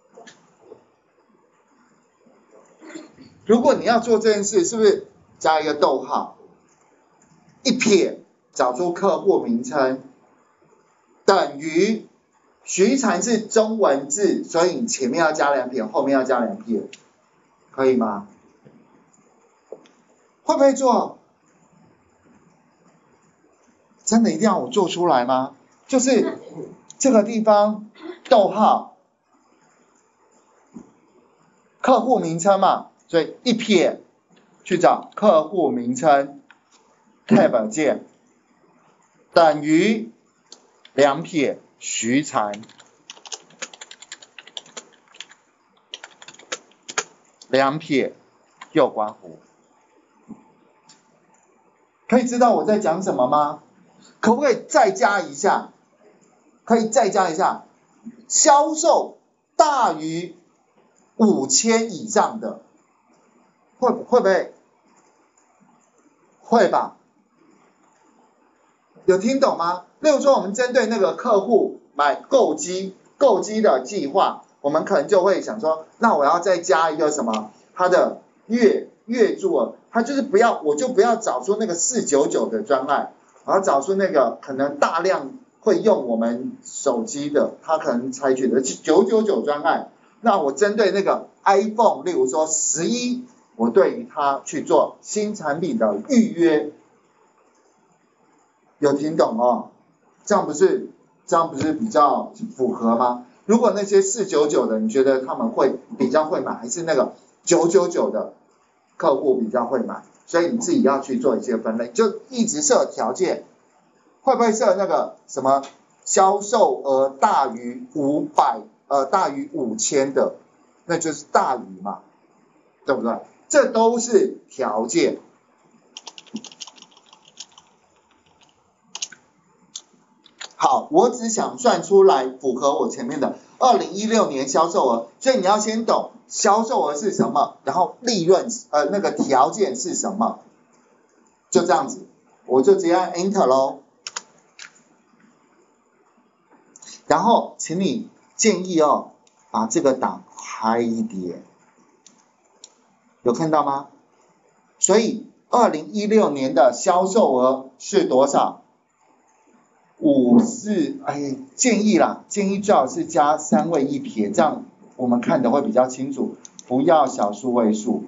Speaker 1: 如果你要做这件事，是不是加一个逗号，一撇找出客户名称，等于徐禅是中文字，所以你前面要加两撇，后面要加两撇，可以吗？ 会不会做？真的一定要我做出来吗？就是这个地方逗号，客户名称嘛，所以一撇去找客户名称 ，tab 键等于两撇徐才，两撇右刮弧，可以知道我在讲什么吗？可不可以再加一下？可以再加一下，销售大于五千以上的，会会不会？会吧？有听懂吗？例如说，我们针对那个客户买购机购机的计划，我们可能就会想说，那我要再加一个什么？它的月月租额，它就是不要，我就不要找出那个四九九的专案，我要找出那个可能大量会用我们手机的，它可能采取的九九九专案。那我针对那个 iPhone， 例如说十一，我对于它去做新产品的预约，有听懂哦？这样不是这样不是比较符合吗？如果那些四九九的，你觉得他们会比较会买，还是那个九九九的客户比较会买？所以你自己要去做一些分类，就一直设条件，会不会设那个什么销售额大于五百呃大于五千的，那就是大于嘛，对不对？这都是条件。好，我只想算出来符合我前面的二零一六年销售额，所以你要先懂销售额是什么，然后利润呃那个条件是什么，就这样子，我就直接按 Enter 咯。然后请你建议哦，把这个打开一点，有看到吗？所以二零一六年的销售额是多少？五四，哎，建议啦，建议最好是加三位一撇，这样我们看的会比较清楚，不要小数位数。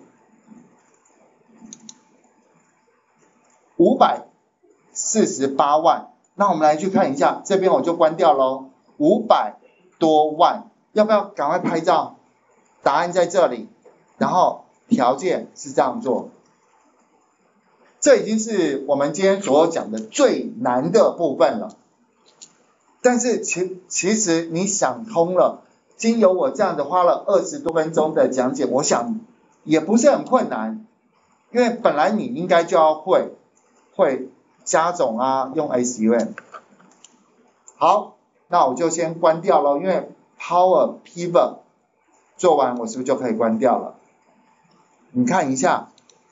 Speaker 1: 五百四十八万，那我们来去看一下，这边我就关掉咯，五百多万，要不要赶快拍照？答案在这里，然后条件是这样做。这已经是我们今天所讲的最难的部分了，但是其其实你想通了，经由我这样的花了二十多分钟的讲解，我想也不是很困难，因为本来你应该就要会会加总啊，用 S U M。好，那我就先关掉了，因为 Power Pivot 做完，我是不是就可以关掉了？你看一下。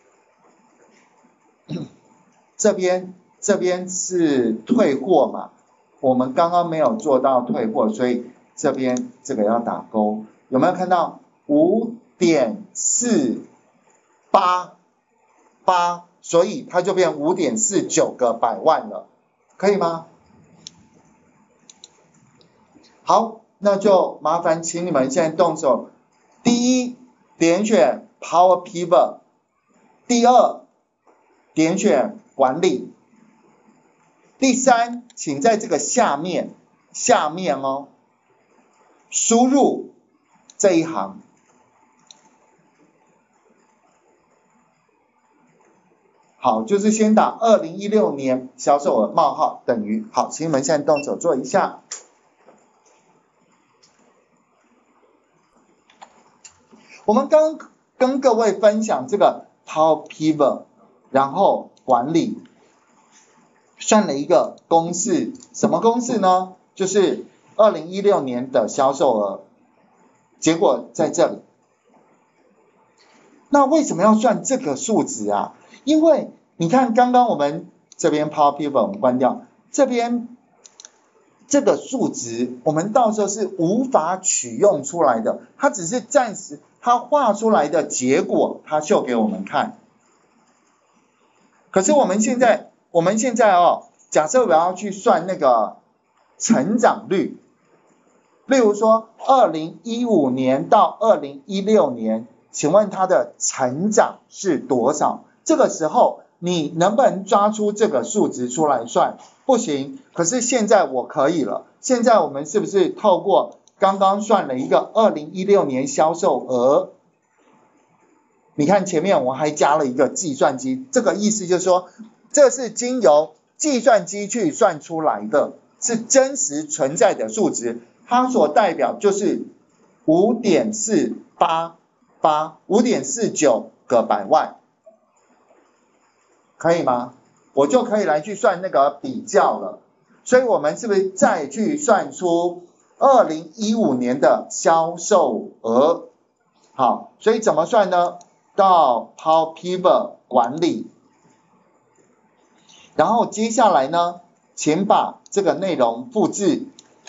Speaker 1: 这边这边是退货嘛，我们刚刚没有做到退货，所以这边这个要打勾，有没有看到 五点四八八， 所以它就变 五点四九 个百万了，可以吗？好，那就麻烦请你们现在动手，第一点选 Power Pivot， 第二点选管理，第三，请在这个下面下面哦，输入这一行，好，就是先打二零一六年销售额冒号等于，好，请你们现在动手做一下。我们刚跟各位分享这个 Power Pivot， 然后管理，算了一个公式，什么公式呢？就是二零一六年的销售额，结果在这里。那为什么要算这个数值啊？因为你看刚刚我们这边 Power Pivot 我们关掉，这边这个数值我们到时候是无法取用出来的，它只是暂时它画出来的结果，它秀给我们看。可是我们现在我们现在哦，假设我要去算那个成长率，例如说二零一五年到二零一六年，请问它的成长是多少？ 这个时候你能不能抓出这个数值出来算？不行。可是现在我可以了。现在我们是不是透过刚刚算了一个二零一六年销售额？你看前面我还加了一个计算机，这个意思就是说，这是经由计算机去算出来的，是真实存在的数值，它所代表就是 五点四八八 五点四九个百万，可以吗？我就可以来去算那个比较了。所以我们是不是再去算出二零一五年的销售额？好，所以怎么算呢？到 Power Pivot 管理，然后接下来呢，请把这个内容复制，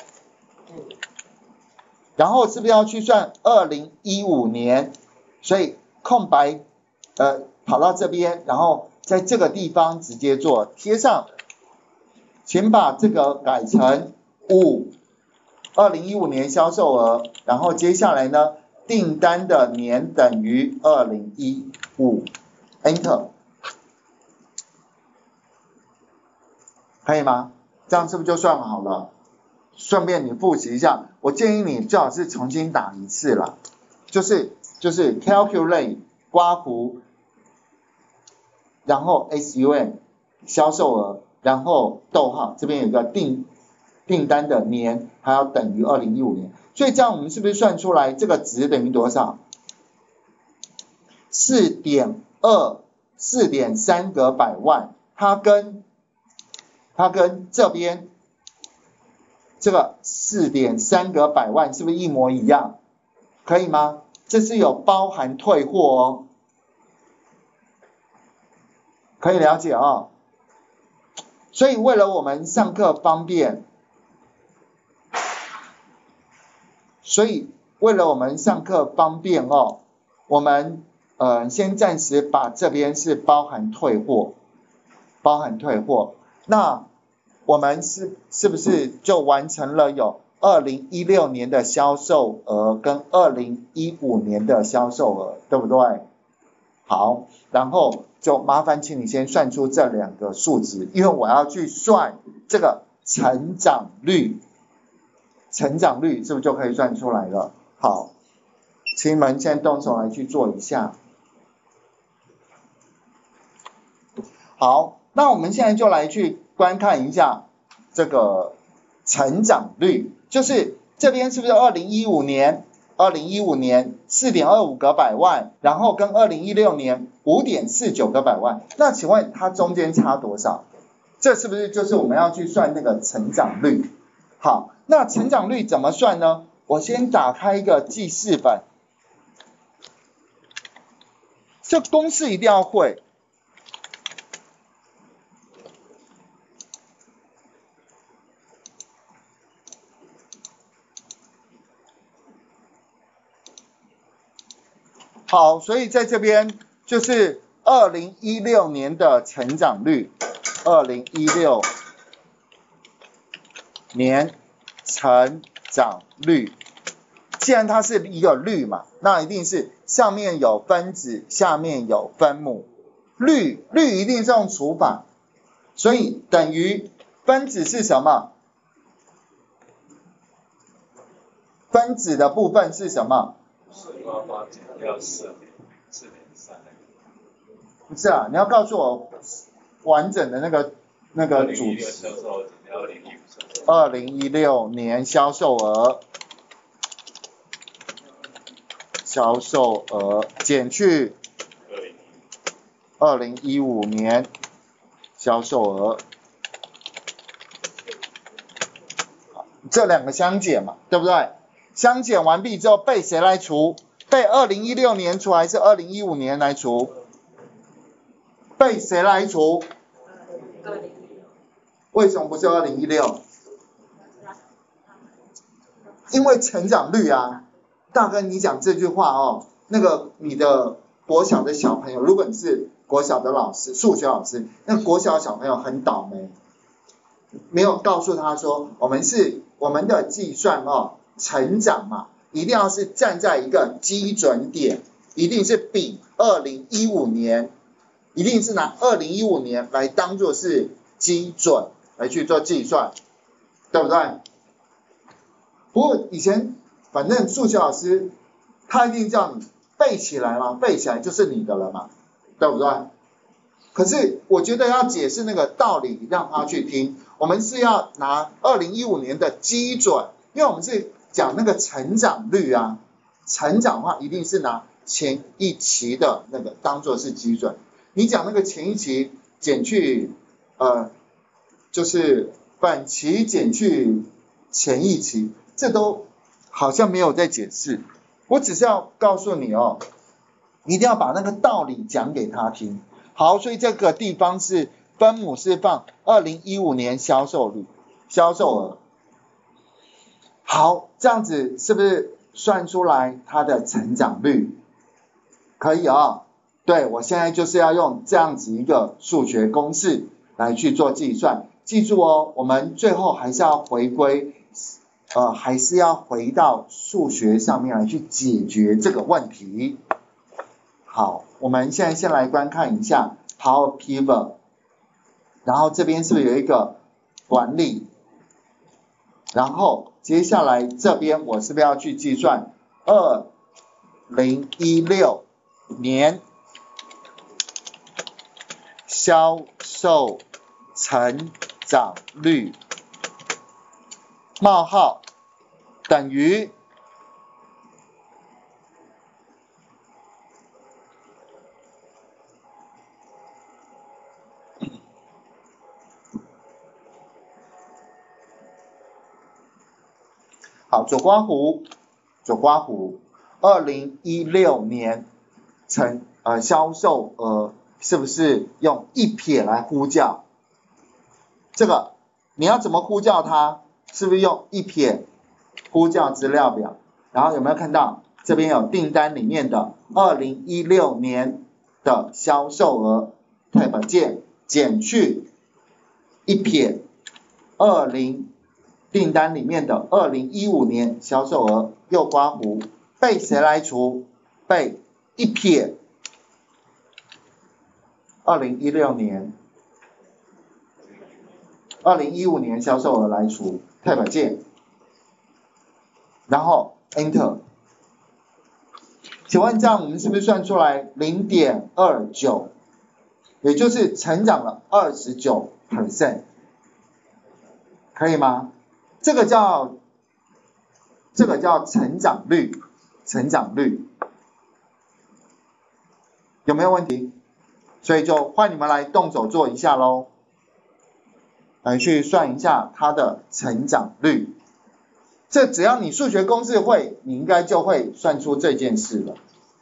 Speaker 1: 然后是不是要去算二零一五年？所以空白呃跑到这边，然后在这个地方直接做贴上，请把这个改成五，二零一五年销售额，然后接下来呢，订单的年等于二零一五 Enter， 可以吗？这样是不是就算好了？顺便你复习一下，我建议你最好是重新打一次啦，就是就是 calculate 刮弧，然后 S U M 销售额，然后逗号，这边有一个订订单的年还要等于二零一五年，所以这样我们是不是算出来这个值等于多少？ 四点二 四点三个百万，它跟它跟这边这个 四点三个百万是不是一模一样？可以吗？这是有包含退货哦，可以了解哦。所以为了我们上课方便，所以为了我们上课方便哦，我们呃先暂时把这边是包含退货，包含退货。那我们是是不是就完成了有二零一六年的销售额跟二零一五年的销售额，对不对？好，然后就麻烦请你先算出这两个数值，因为我要去算这个成长率，成长率是不是就可以算出来了？好，请你们先动手来去做一下。好，那我们现在就来去观看一下这个成长率，就是这边是不是二零一五年二零一五年 四点二五个百万，然后跟二零一六年 五点四九个百万，那请问它中间差多少？这是不是就是我们要去算那个成长率？好，那成长率怎么算呢？我先打开一个记事本，这公式一定要会。好，所以在这边就是二零一六年的成长率，二零一六年成长率，既然它是一个率嘛，那一定是上面有分子，下面有分母，率率一定是用除法，所以等于分子是什么？分子的部分是什么？
Speaker 2: 四八八减掉四点四点三。
Speaker 1: 不是啊，你要告诉我完整的那个那个组织。二零一六年销售额，销售额减去二零一五年销售额，这两个相减嘛，对不对？相减完毕之后被谁来除？被二零一六年除还是二零一五年来除？被谁来除？为什么不是二零一六？因为成长率啊，大哥你讲这句话哦，那个你的国小的小朋友，如果你是国小的老师，数学老师，那国小小朋友很倒霉，没有告诉他说，我们是我们的计算哦。成长嘛，一定要是站在一个基准点，一定是比二零一五年一定是拿二零一五年来当做是基准来去做计算，对不对？不过以前反正数学老师他一定叫你背起来嘛，背起来就是你的了嘛，对不对？可是我觉得要解释那个道理让他去听，我们是要拿二零一五年的基准，因为我们是讲那个成长率啊，成长的话一定是拿前一期的那个当做是基准。你讲那个前一期减去呃就是本期减去前一期，这都好像没有在解释。我只是要告诉你哦，一定要把那个道理讲给他听。好，所以这个地方是分母是放二零一五年销售率、销售额。好，这样子是不是算出来它的成长率？可以哦。对，我现在就是要用这样子一个数学公式来去做计算。记住哦，我们最后还是要回归，呃，还是要回到数学上面来去解决这个问题。好，我们现在先来观看一下 Power Pivot， 然后这边是不是有一个管理？然后接下来这边我是不是要去计算二零一六年销售成长率冒号等于好，左刮弧，左刮弧，二零一六年成呃销售额是不是用一撇来呼叫？这个你要怎么呼叫它？是不是用一撇呼叫资料表？然后有没有看到这边有订单里面的二零一六年的销售额 Tab 键减去一撇二零订单里面的二零一五年销售额右刮弧，被谁来除？被一撇二零一六年二零一五年销售额来除 Tab 键，然后 Enter。请问这样我们是不是算出来 零点二九， 也就是成长了 百分之二十九， 可以吗？这个叫这个叫成长率，成长率有没有问题？所以就换你们来动手做一下咯，来去算一下它的成长率。这只要你数学公式会，你应该就会算出这件事了。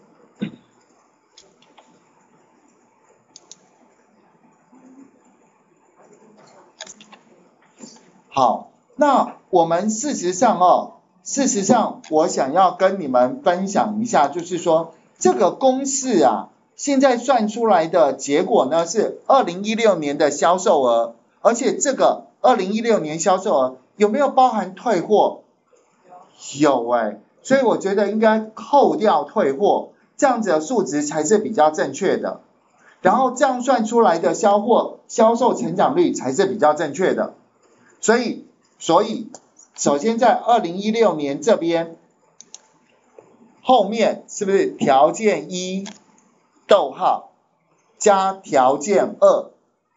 Speaker 1: 好，那我们事实上哦，事实上我想要跟你们分享一下，就是说这个公式啊，现在算出来的结果呢是二零一六年的销售额，而且这个二零一六年销售额有没有包含退货？有哎、欸，所以我觉得应该扣掉退货，这样子的数值才是比较正确的。然后这样算出来的销货销售成长率才是比较正确的。所以，所以首先在二零一六年这边后面是不是条件一逗号加条件二，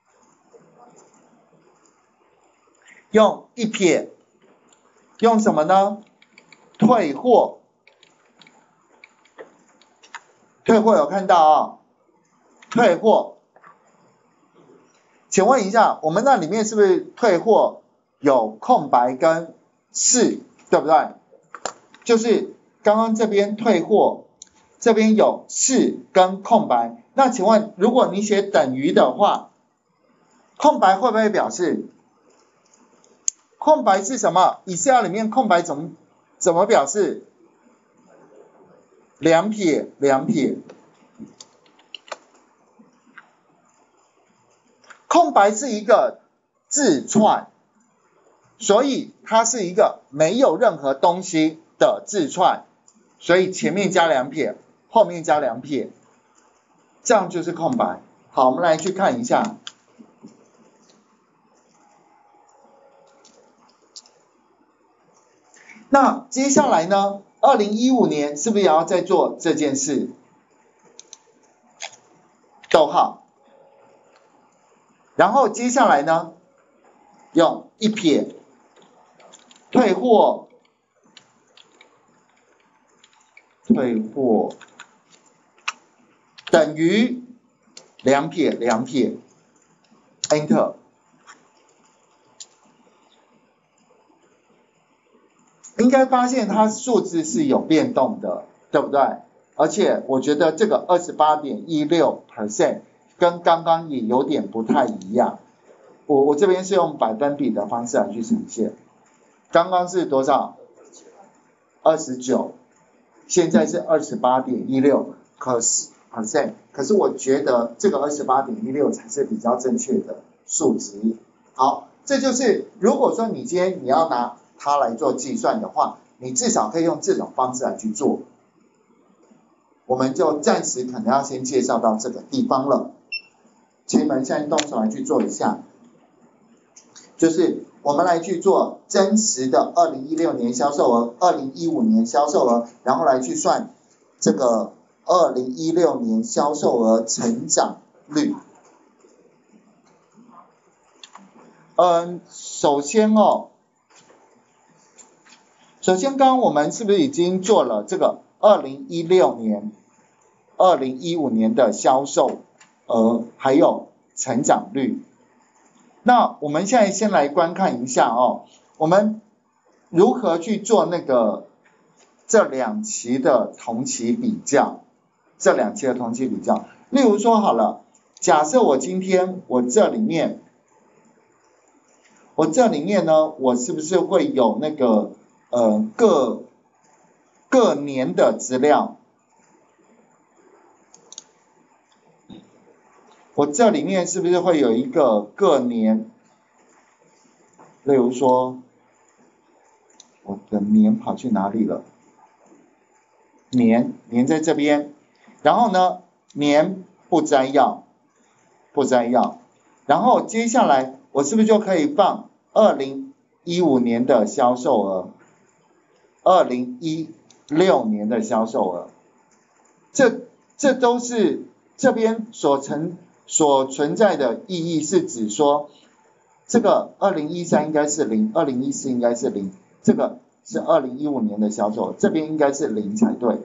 Speaker 1: 用一撇，用什么呢？退货，退货有看到啊、哦？退货，请问一下，我们那里面是不是退货有空白跟是，对不对？就是刚刚这边退货，这边有是跟空白。那请问，如果你写等于的话，空白会不会表示？空白是什么 ？Excel 里面空白怎么怎么表示？两撇，两撇。空白是一个字串，所以它是一个没有任何东西的字串，所以前面加两撇，后面加两撇，这样就是空白。 好，我们来去看一下。那接下来呢，二零一五年是不是也要再做这件事？逗号。然后接下来呢，用一撇退货，退货等于两撇两撇 ，Enter。应该发现它数字是有变动的，对不对？而且我觉得这个 二十八点一六 percent 跟刚刚也有点不太一样。我我这边是用百分比的方式来去呈现。刚刚是多少？二十九，现在是 二十八点一六 percent。可是我觉得这个 二十八点一六 才是比较正确的数值。好，这就是如果说你今天你要拿它来做计算的话，你至少可以用这种方式来去做。我们就暂时可能要先介绍到这个地方了。请你们现在动手来去做一下，就是我们来去做真实的二零一六年销售额、二零一五年销售额，然后来去算这个二零一六年销售额成长率。嗯，首先哦。首先，刚刚我们是不是已经做了这个二零一六年、二零一五年的销售额还有成长率？那我们现在先来观看一下哦，我们如何去做那个这两期的同期比较？这两期的同期比较，例如说好了，假设我今天我这里面，我这里面呢，我是不是会有那个？呃，各各年的资料，我这里面是不是会有一个各年？例如说，我的年跑去哪里了？年年在这边，然后呢，年不摘要，不摘要，然后接下来我是不是就可以放二零一五年的销售额？二零一六年的销售额，这这都是这边所存所存在的意义，是指说这个二零一三应该是零，二零一四应该是零，这个是二零一五年的销售额，这边应该是零才对。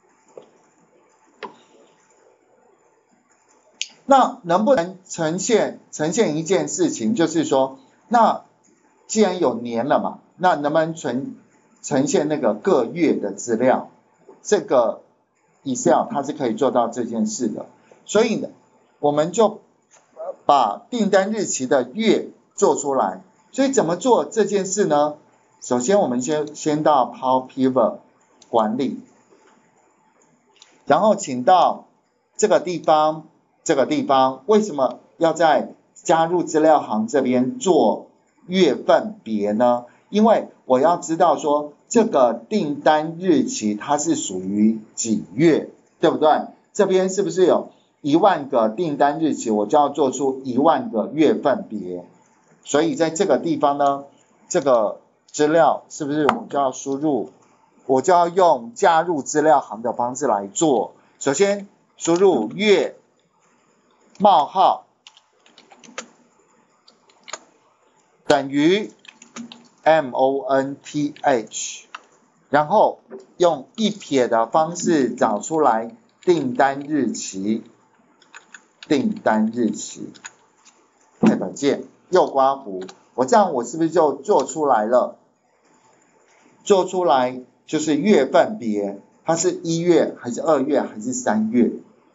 Speaker 1: 那能不能呈现呈现一件事情，就是说，那既然有年了嘛，那能不能存呈现那个各月的资料？这个 Excel 它是可以做到这件事的，所以呢，我们就把订单日期的月做出来。所以怎么做这件事呢？首先我们先先到 Power Pivot 管理，然后请到这个地方，这个地方为什么要在加入资料行这边做月份别呢？因为我要知道说这个订单日期它是属于几月，对不对？这边是不是有一万个订单日期，我就要做出一万个月份别。所以在这个地方呢，这个资料是不是我就要输入，我就要用加入资料行的方式来做。首先输入月冒号等于M O N T H， 然后用一撇的方式找出来订单日期，订单日期 Tab 键右刮弧，我这样我是不是就做出来了？做出来就是月份别，它是一月还是二月还是三月？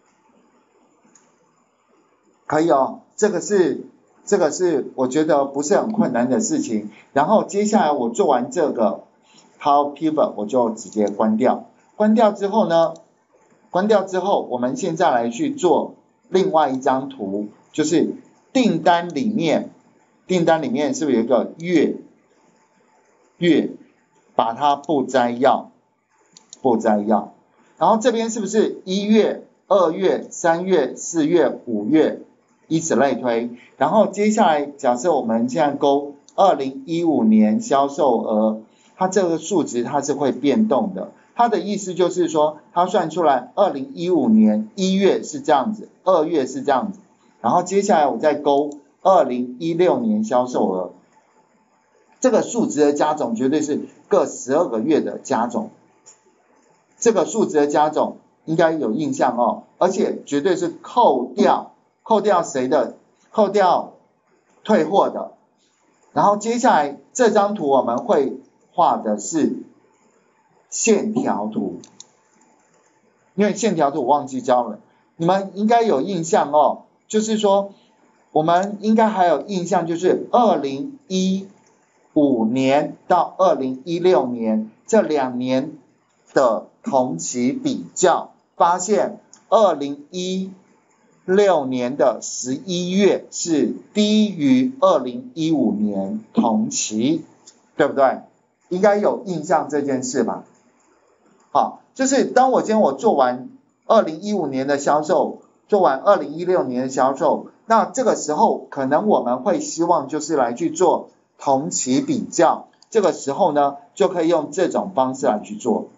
Speaker 1: 可以哦，这个是这个是我觉得不是很困难的事情。然后接下来我做完这个 Power Pivot 我就直接关掉。关掉之后呢，关掉之后我们现在来去做另外一张图，就是订单里面，订单里面是不是有一个月月，把它不摘要，不摘要。然后这边是不是一月二月、三月、四月、五月，以此类推。然后接下来，假设我们现在勾二零一五年销售额，它这个数值它是会变动的。它的意思就是说，它算出来二零一五年一月是这样子，二月是这样子，然后接下来我再勾二零一六年销售额，这个数值的加总绝对是各十二个月的加总。这个数值的加总应该有印象哦，而且绝对是扣掉扣掉谁的？扣掉退货的。然后接下来这张图我们会画的是线条图，因为线条图我忘记教了，你们应该有印象哦，就是说我们应该还有印象，就是二零一五年到二零一六年这两年的同期比较，发现二零一六年的十一月是低于二零一五年同期，对不对？应该有印象这件事吧？好，就是当我今天我做完二零一五年的销售，做完二零一六年的销售，那这个时候可能我们会希望就是来去做同期比较，这个时候呢就可以用这种方式来去做。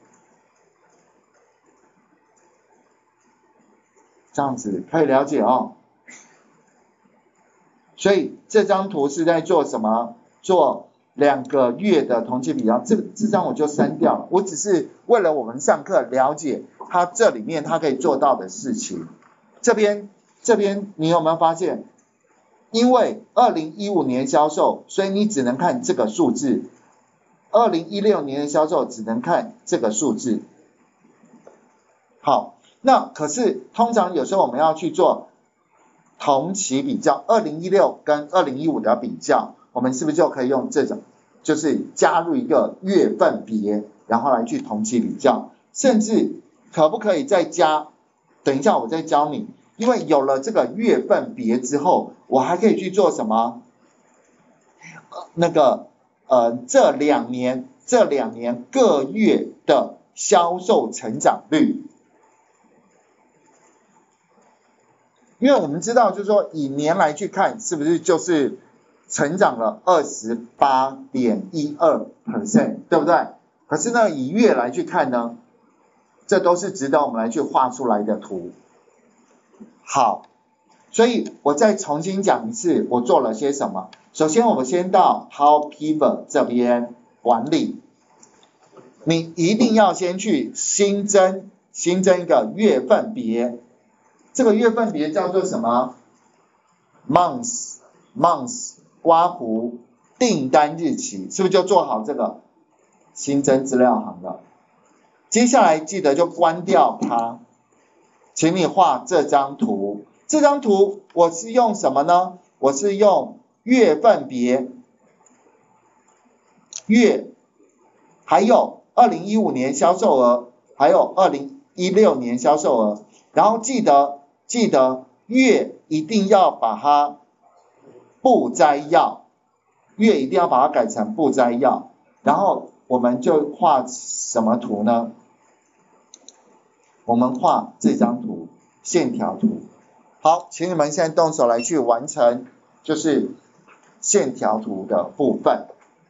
Speaker 1: 这样子可以了解哦。所以这张图是在做什么？做两个月的同期比较。这这张我就删掉了，我只是为了我们上课了解它这里面它可以做到的事情。这边这边你有没有发现？因为二零一五年销售，所以你只能看这个数字。二零一六年的销售只能看这个数字。好。那可是通常有时候我们要去做同期比较，二零一六跟二零一五的比较，我们是不是就可以用这种，就是加入一个月份别，然后来去同期比较，甚至可不可以再加？等一下我再教你，因为有了这个月份别之后，我还可以去做什么？那个呃这两年这两年各月的销售成长率。因为我们知道就是说以年来去看，是不是就是成长了 二十八点一二 percent， 对不对？可是呢以月来去看呢，这都是值得我们来去画出来的图。好，所以我再重新讲一次我做了些什么。首先我们先到 Power Pivot 这边管理，你一定要先去新增新增一个月份别。这个月份别叫做什么 ？month month 刮弧订单日期，是不是就做好这个新增资料行了？接下来记得就关掉它，请你画这张图。这张图我是用什么呢？我是用月份别月，还有二零一五年销售额，还有二零一六年销售额，然后记得。记得月一定要把它不摘要，月一定要把它改成不摘要，然后我们就画什么图呢？我们画这张图，线条图。好，请你们现在动手来去完成，就是线条图的部分。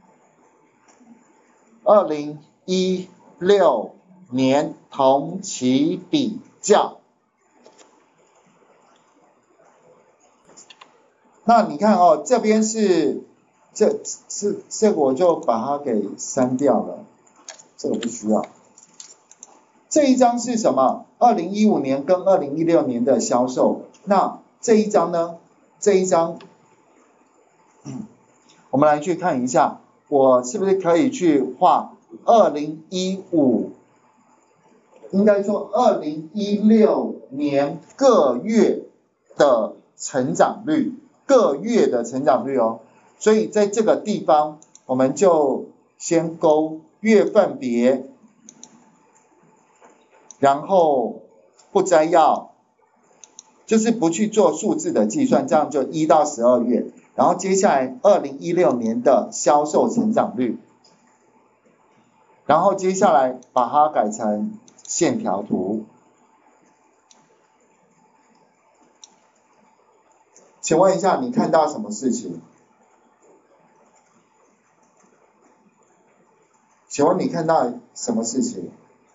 Speaker 1: 二零一六年同期比较。那你看哦，这边是这是这个我就把它给删掉了，这个不需要。这一张是什么？二零一五年跟二零一六年的销售。那这一张呢？这一张，嗯，我们来去看一下，我是不是可以去画二零一五，应该说二零一六年各月的成长率。各月的成长率哦，所以在这个地方我们就先勾月份别，然后不摘要，就是不去做数字的计算，这样就一到十二月，然后接下来二零一六年的销售成长率，然后接下来把它改成线条图。 请问一下，你看到什么事情？请问你看到什么事情？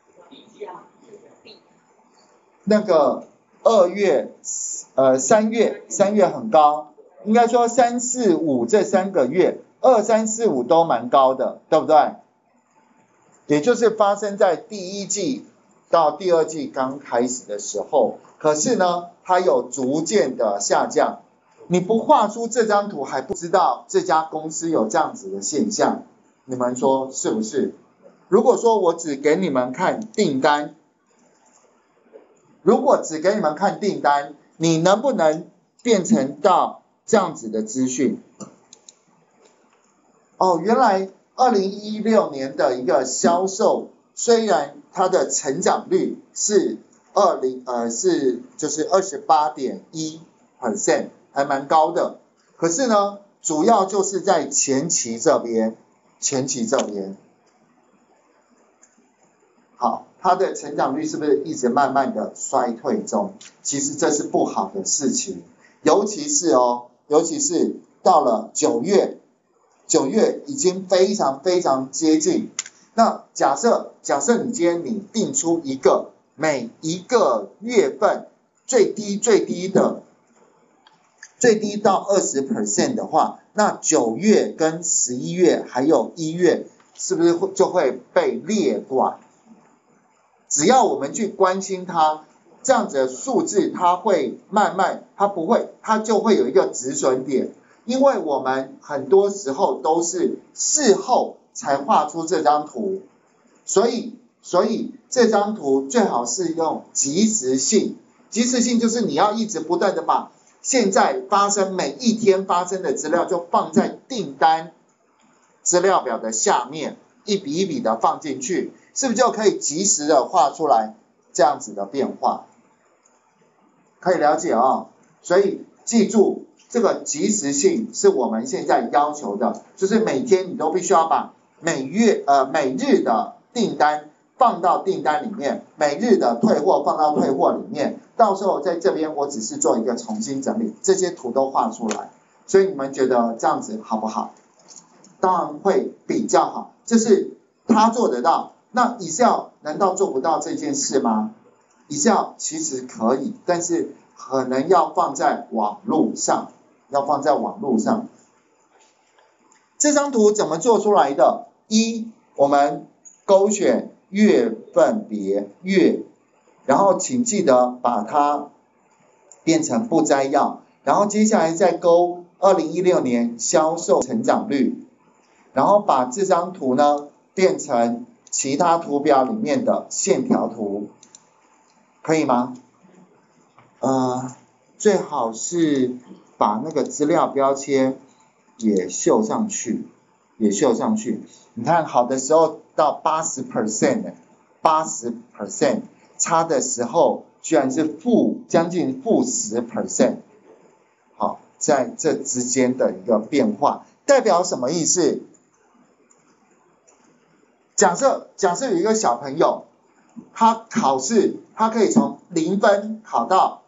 Speaker 1: 那个二月，呃，三月，三月很高，应该说三四五这三个月，二三四五都蛮高的，对不对？也就是发生在第一季到第二季刚开始的时候，可是呢，它有逐渐的下降。你不画出这张图，还不知道这家公司有这样子的现象，你们说是不是？如果说我只给你们看订单，如果只给你们看订单，你能不能变成到这样子的资讯？哦，原来二零一六年的一个销售，虽然它的成长率是二零呃是就是二十八点一 percent， 还蛮高的，可是呢，主要就是在前期这边，前期这边。好，它的成长率是不是一直慢慢的衰退中？其实这是不好的事情，尤其是哦，尤其是到了九月，九月已经非常非常接近。那假设假设你今天你定出一个每一个月份最低最低的最低到 百分之二十 的话，那九月跟十一月还有一月是不是会就会被列管？只要我们去关心它，这样子的数字它会慢慢，它不会，它就会有一个止损点，因为我们很多时候都是事后才画出这张图，所以所以这张图最好是用即时性，即时性就是你要一直不断的把现在发生每一天发生的资料就放在订单资料表的下面，一笔一笔的放进去。是不是就可以及时的画出来这样子的变化？可以了解哦，所以记住这个及时性是我们现在要求的，就是每天你都必须要把每月呃每日的订单放到订单里面，每日的退货放到退货里面，到时候在这边我只是做一个重新整理，这些图都画出来，所以你们觉得这样子好不好？当然会比较好，这是他做得到。那Excel难道做不到这件事吗？ Excel 其实可以，但是可能要放在网络上，要放在网络上。这张图怎么做出来的？一，我们勾选月份别月，然后请记得把它变成不摘要，然后接下来再勾二零一六年销售成长率，然后把这张图呢变成其他图表里面的线条图，可以吗？呃，最好是把那个资料标签也绣上去，也绣上去。你看好的时候到 百分之八十 百分之八十 差的时候居然是负将近负 百分之十。好，在这之间的一个变化，代表什么意思？假设假设有一个小朋友，他考试他可以从零分考到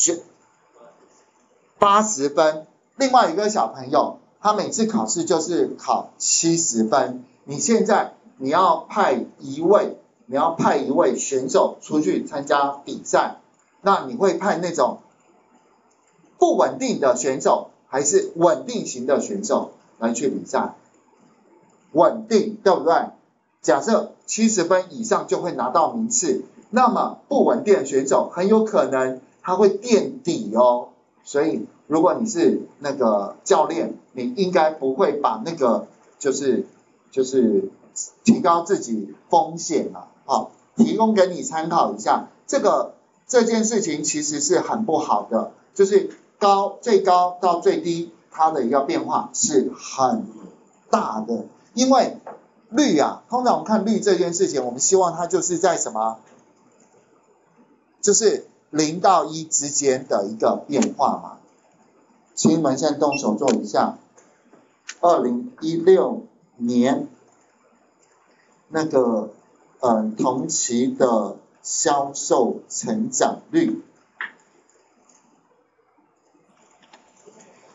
Speaker 1: 八十分，另外一个小朋友他每次考试就是考七十分，你现在你要派一位你要派一位选手出去参加比赛，那你会派那种不稳定的选手还是稳定型的选手来去比赛？稳定，对不对？假设七十分以上就会拿到名次，那么不稳定的选手很有可能他会垫底哦。所以如果你是那个教练，你应该不会把那个就是就是提高自己风险了，好，提供给你参考一下。这个这件事情其实是很不好的，就是高最高到最低它的一个变化是很大的，因为率啊，通常我们看率这件事情，我们希望它就是在什么？就是零到一之间的一个变化嘛。请你们现在动手做一下，二零一六年那个呃同期的销售成长率。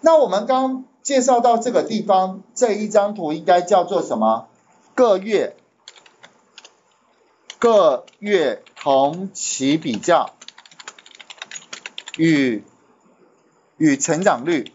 Speaker 1: 那我们刚刚介绍到这个地方，这一张图应该叫做什么？各月各月同期比较与与成长率。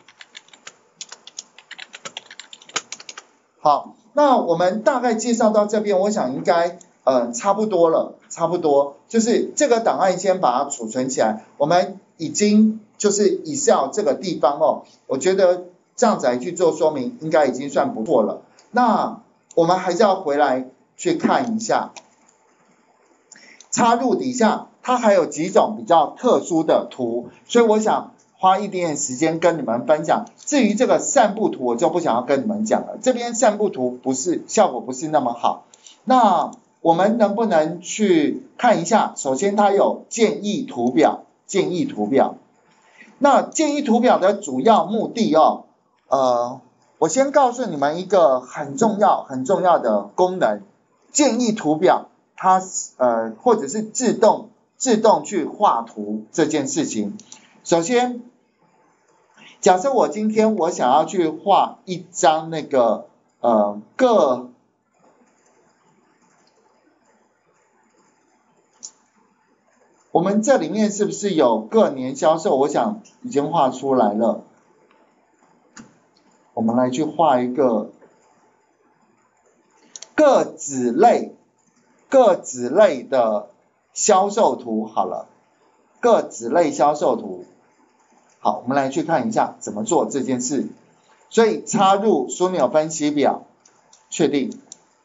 Speaker 1: 好，那我们大概介绍到这边，我想应该呃差不多了，差不多，就是这个档案先把它储存起来，我们已经就是 Excel 这个地方哦，我觉得这样子来去做说明，应该已经算不错了。那我们还是要回来去看一下，插入底下它还有几种比较特殊的图，所以我想花一点点时间跟你们分享。至于这个散布图，我就不想要跟你们讲了。这边散布图不是效果不是那么好。那我们能不能去看一下？首先它有建议图表，建议图表。那建议图表的主要目的哦，呃，我先告诉你们一个很重要很重要的功能。建议图表它呃或者是自动自动去画图这件事情。首先，假设我今天我想要去画一张那个呃各我们这里面是不是有各年销售？我想已经画出来了。我们来去画一个各子类各子类的销售图好了，各子类销售图。好，我们来去看一下怎么做这件事。所以插入枢纽分析表，确定。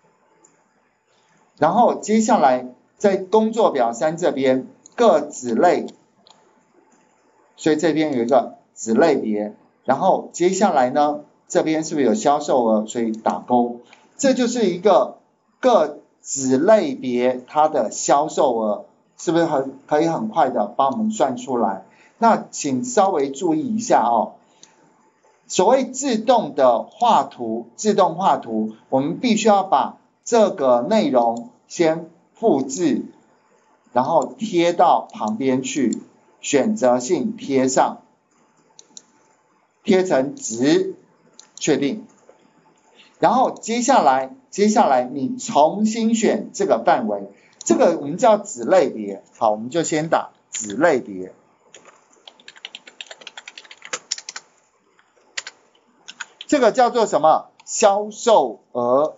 Speaker 1: 然后接下来在工作表三这边各子类，所以这边有一个子类别。然后接下来呢，这边是不是有销售额？所以打勾。这就是一个各子类别它的销售额，是不是很可以很快的帮我们算出来？那请稍微注意一下哦，所谓自动的画图，自动画图，我们必须要把这个内容先复制，然后贴到旁边去，选择性贴上，贴成直，确定。然后接下来，接下来你重新选这个范围，这个我们叫子类别，好，我们就先打子类别。这个叫做什么？销售额。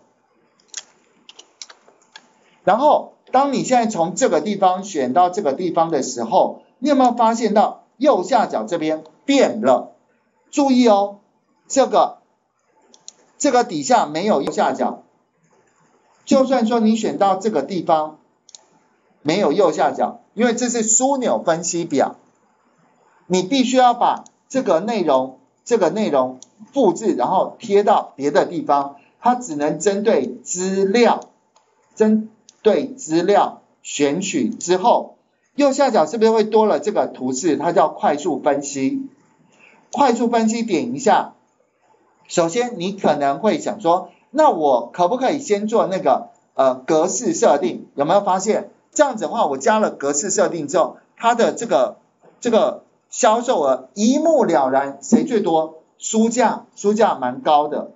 Speaker 1: 然后，当你现在从这个地方选到这个地方的时候，你有没有发现到右下角这边变了？注意哦，这个这个底下没有右下角，就算说你选到这个地方没有右下角，因为这是枢纽分析表，你必须要把这个内容这个内容复制，然后贴到别的地方，它只能针对资料，针对资料选取之后，右下角是不是会多了这个图示？它叫快速分析。快速分析点一下，首先你可能会想说，那我可不可以先做那个呃格式设定？有没有发现这样子的话，我加了格式设定之后，它的这个这个销售额一目了然，谁最多？书价，书价蛮高的。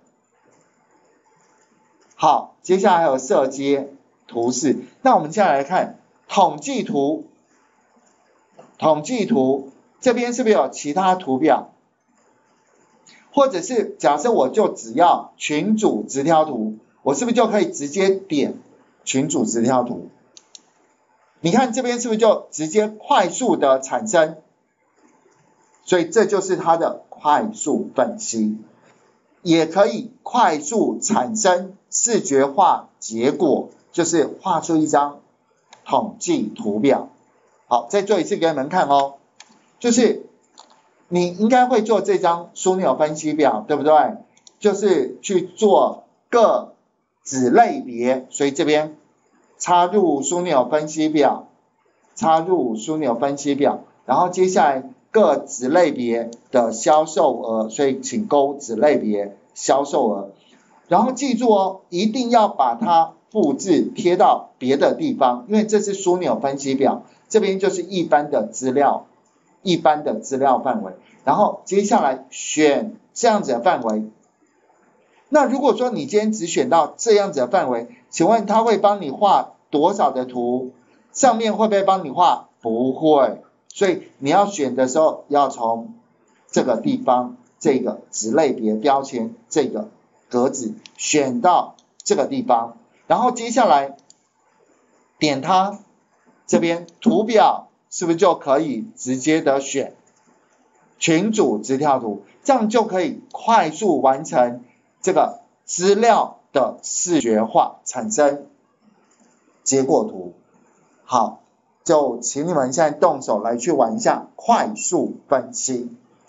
Speaker 1: 好，接下来还有色阶图示。那我们接下来看统计图，统计图这边是不是有其他图表？或者是假设我就只要群组直条图，我是不是就可以直接点群组直条图？你看这边是不是就直接快速的产生？所以这就是它的快速分析，也可以快速产生视觉化结果，就是画出一张统计图表。好，再做一次给你们看哦，就是你应该会做这张枢纽分析表，对不对？就是去做各子类别，所以这边插入枢纽分析表，插入枢纽分析表，然后接下来各子类别的销售额，所以请勾子类别销售额。然后记住哦，一定要把它复制贴到别的地方，因为这是枢纽分析表，这边就是一般的资料一般的资料范围，然后接下来选这样子的范围。那如果说你今天只选到这样子的范围，请问它会帮你画多少的图？上面会不会帮你画？不会。所以你要选的时候，要从这个地方，这个子类别标签这个格子选到这个地方，然后接下来点它这边图表，是不是就可以直接的选群组直跳图？这样就可以快速完成这个资料的视觉化，产生结果图。好，就请你们现在动手来去玩一下快速分析。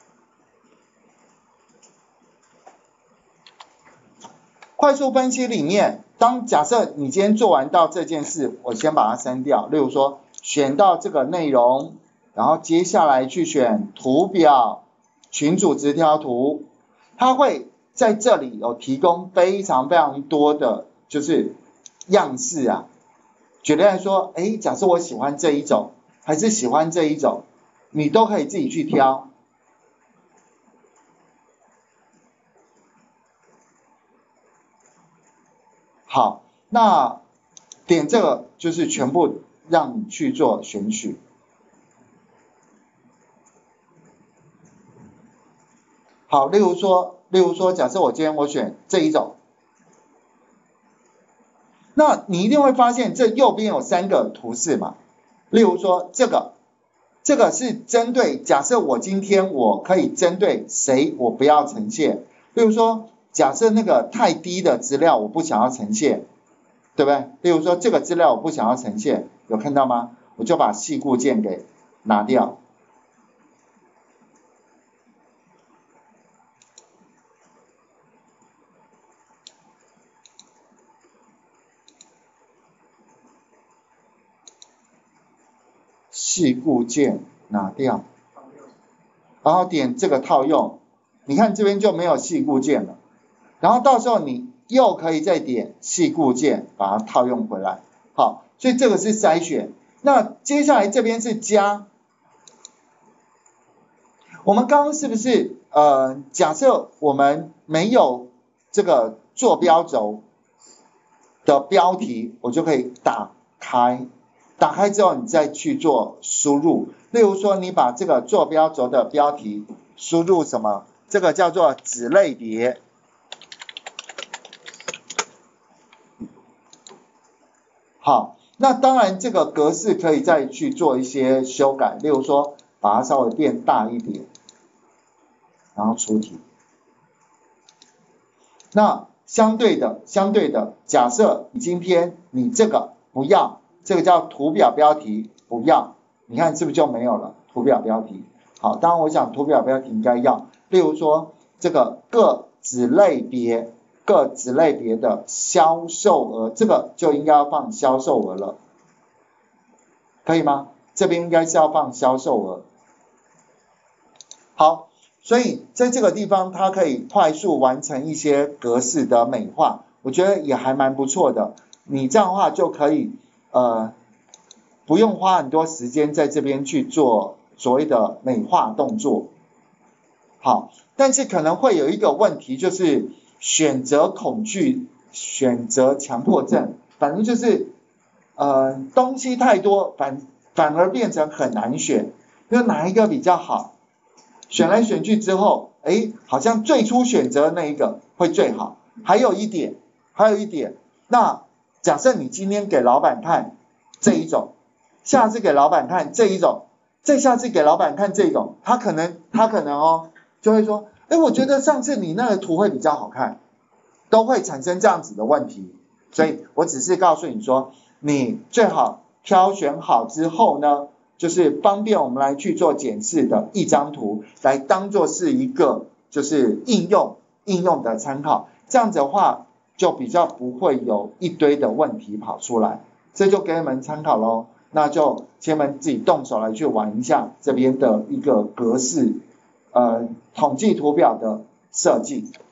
Speaker 1: 快速分析里面，当假设你今天做完到这件事，我先把它删掉。例如说，选到这个内容，然后接下来去选图表、群组直条图，它会在这里有提供非常非常多的就是样式啊。举例来说，诶，假设我喜欢这一种，还是喜欢这一种，你都可以自己去挑。好，那点这个就是全部让你去做选取。好，例如说，例如说，假设我今天我选这一种，那你一定会发现这右边有三个图示嘛。例如说这个，这个是针对假设我今天我可以针对谁我不要呈现。例如说，假设那个太低的资料我不想要呈现，对不对？例如说这个资料我不想要呈现，有看到吗？我就把细固件给拿掉。细固件拿掉，然后点这个套用，你看这边就没有细固件了，然后到时候你又可以再点细固件把它套用回来。好，所以这个是筛选。那接下来这边是加，我们刚刚是不是呃假设我们没有这个坐标轴的标题，我就可以打开。打开之后，你再去做输入。例如说，你把这个坐标轴的标题输入什么？这个叫做子类别。好，那当然这个格式可以再去做一些修改。例如说，把它稍微变大一点，然后出题。那相对的，相对的，假设你今天你这个不要。这个叫图表标题，不要，你看是不是就没有了？图表标题，好，当然我想图表标题应该要，例如说这个各子类别，各子类别的销售额，这个就应该要放销售额了，可以吗？这边应该是要放销售额。好，所以在这个地方它可以快速完成一些格式的美化，我觉得也还蛮不错的。你这样的话就可以。呃，不用花很多时间在这边去做所谓的美化动作。好，但是可能会有一个问题，就是选择恐惧、选择强迫症，反正就是呃东西太多，反反而变成很难选，因为哪一个比较好？选来选去之后，哎，好像最初选择那一个会最好。还有一点，还有一点，那假设你今天给老板看这一种，下次给老板看这一种，再下次给老板看这种，他可能他可能哦就会说，哎，我觉得上次你那个图会比较好看，都会产生这样子的问题。所以我只是告诉你说，你最好挑选好之后呢，就是方便我们来去做检视的一张图，来当做是一个就是应用应用的参考，这样子的话。就比较不会有一堆的问题跑出来，这就给你们参考咯。那就请你们自己动手来去玩一下这边的一个格式，呃，统计图表的设计。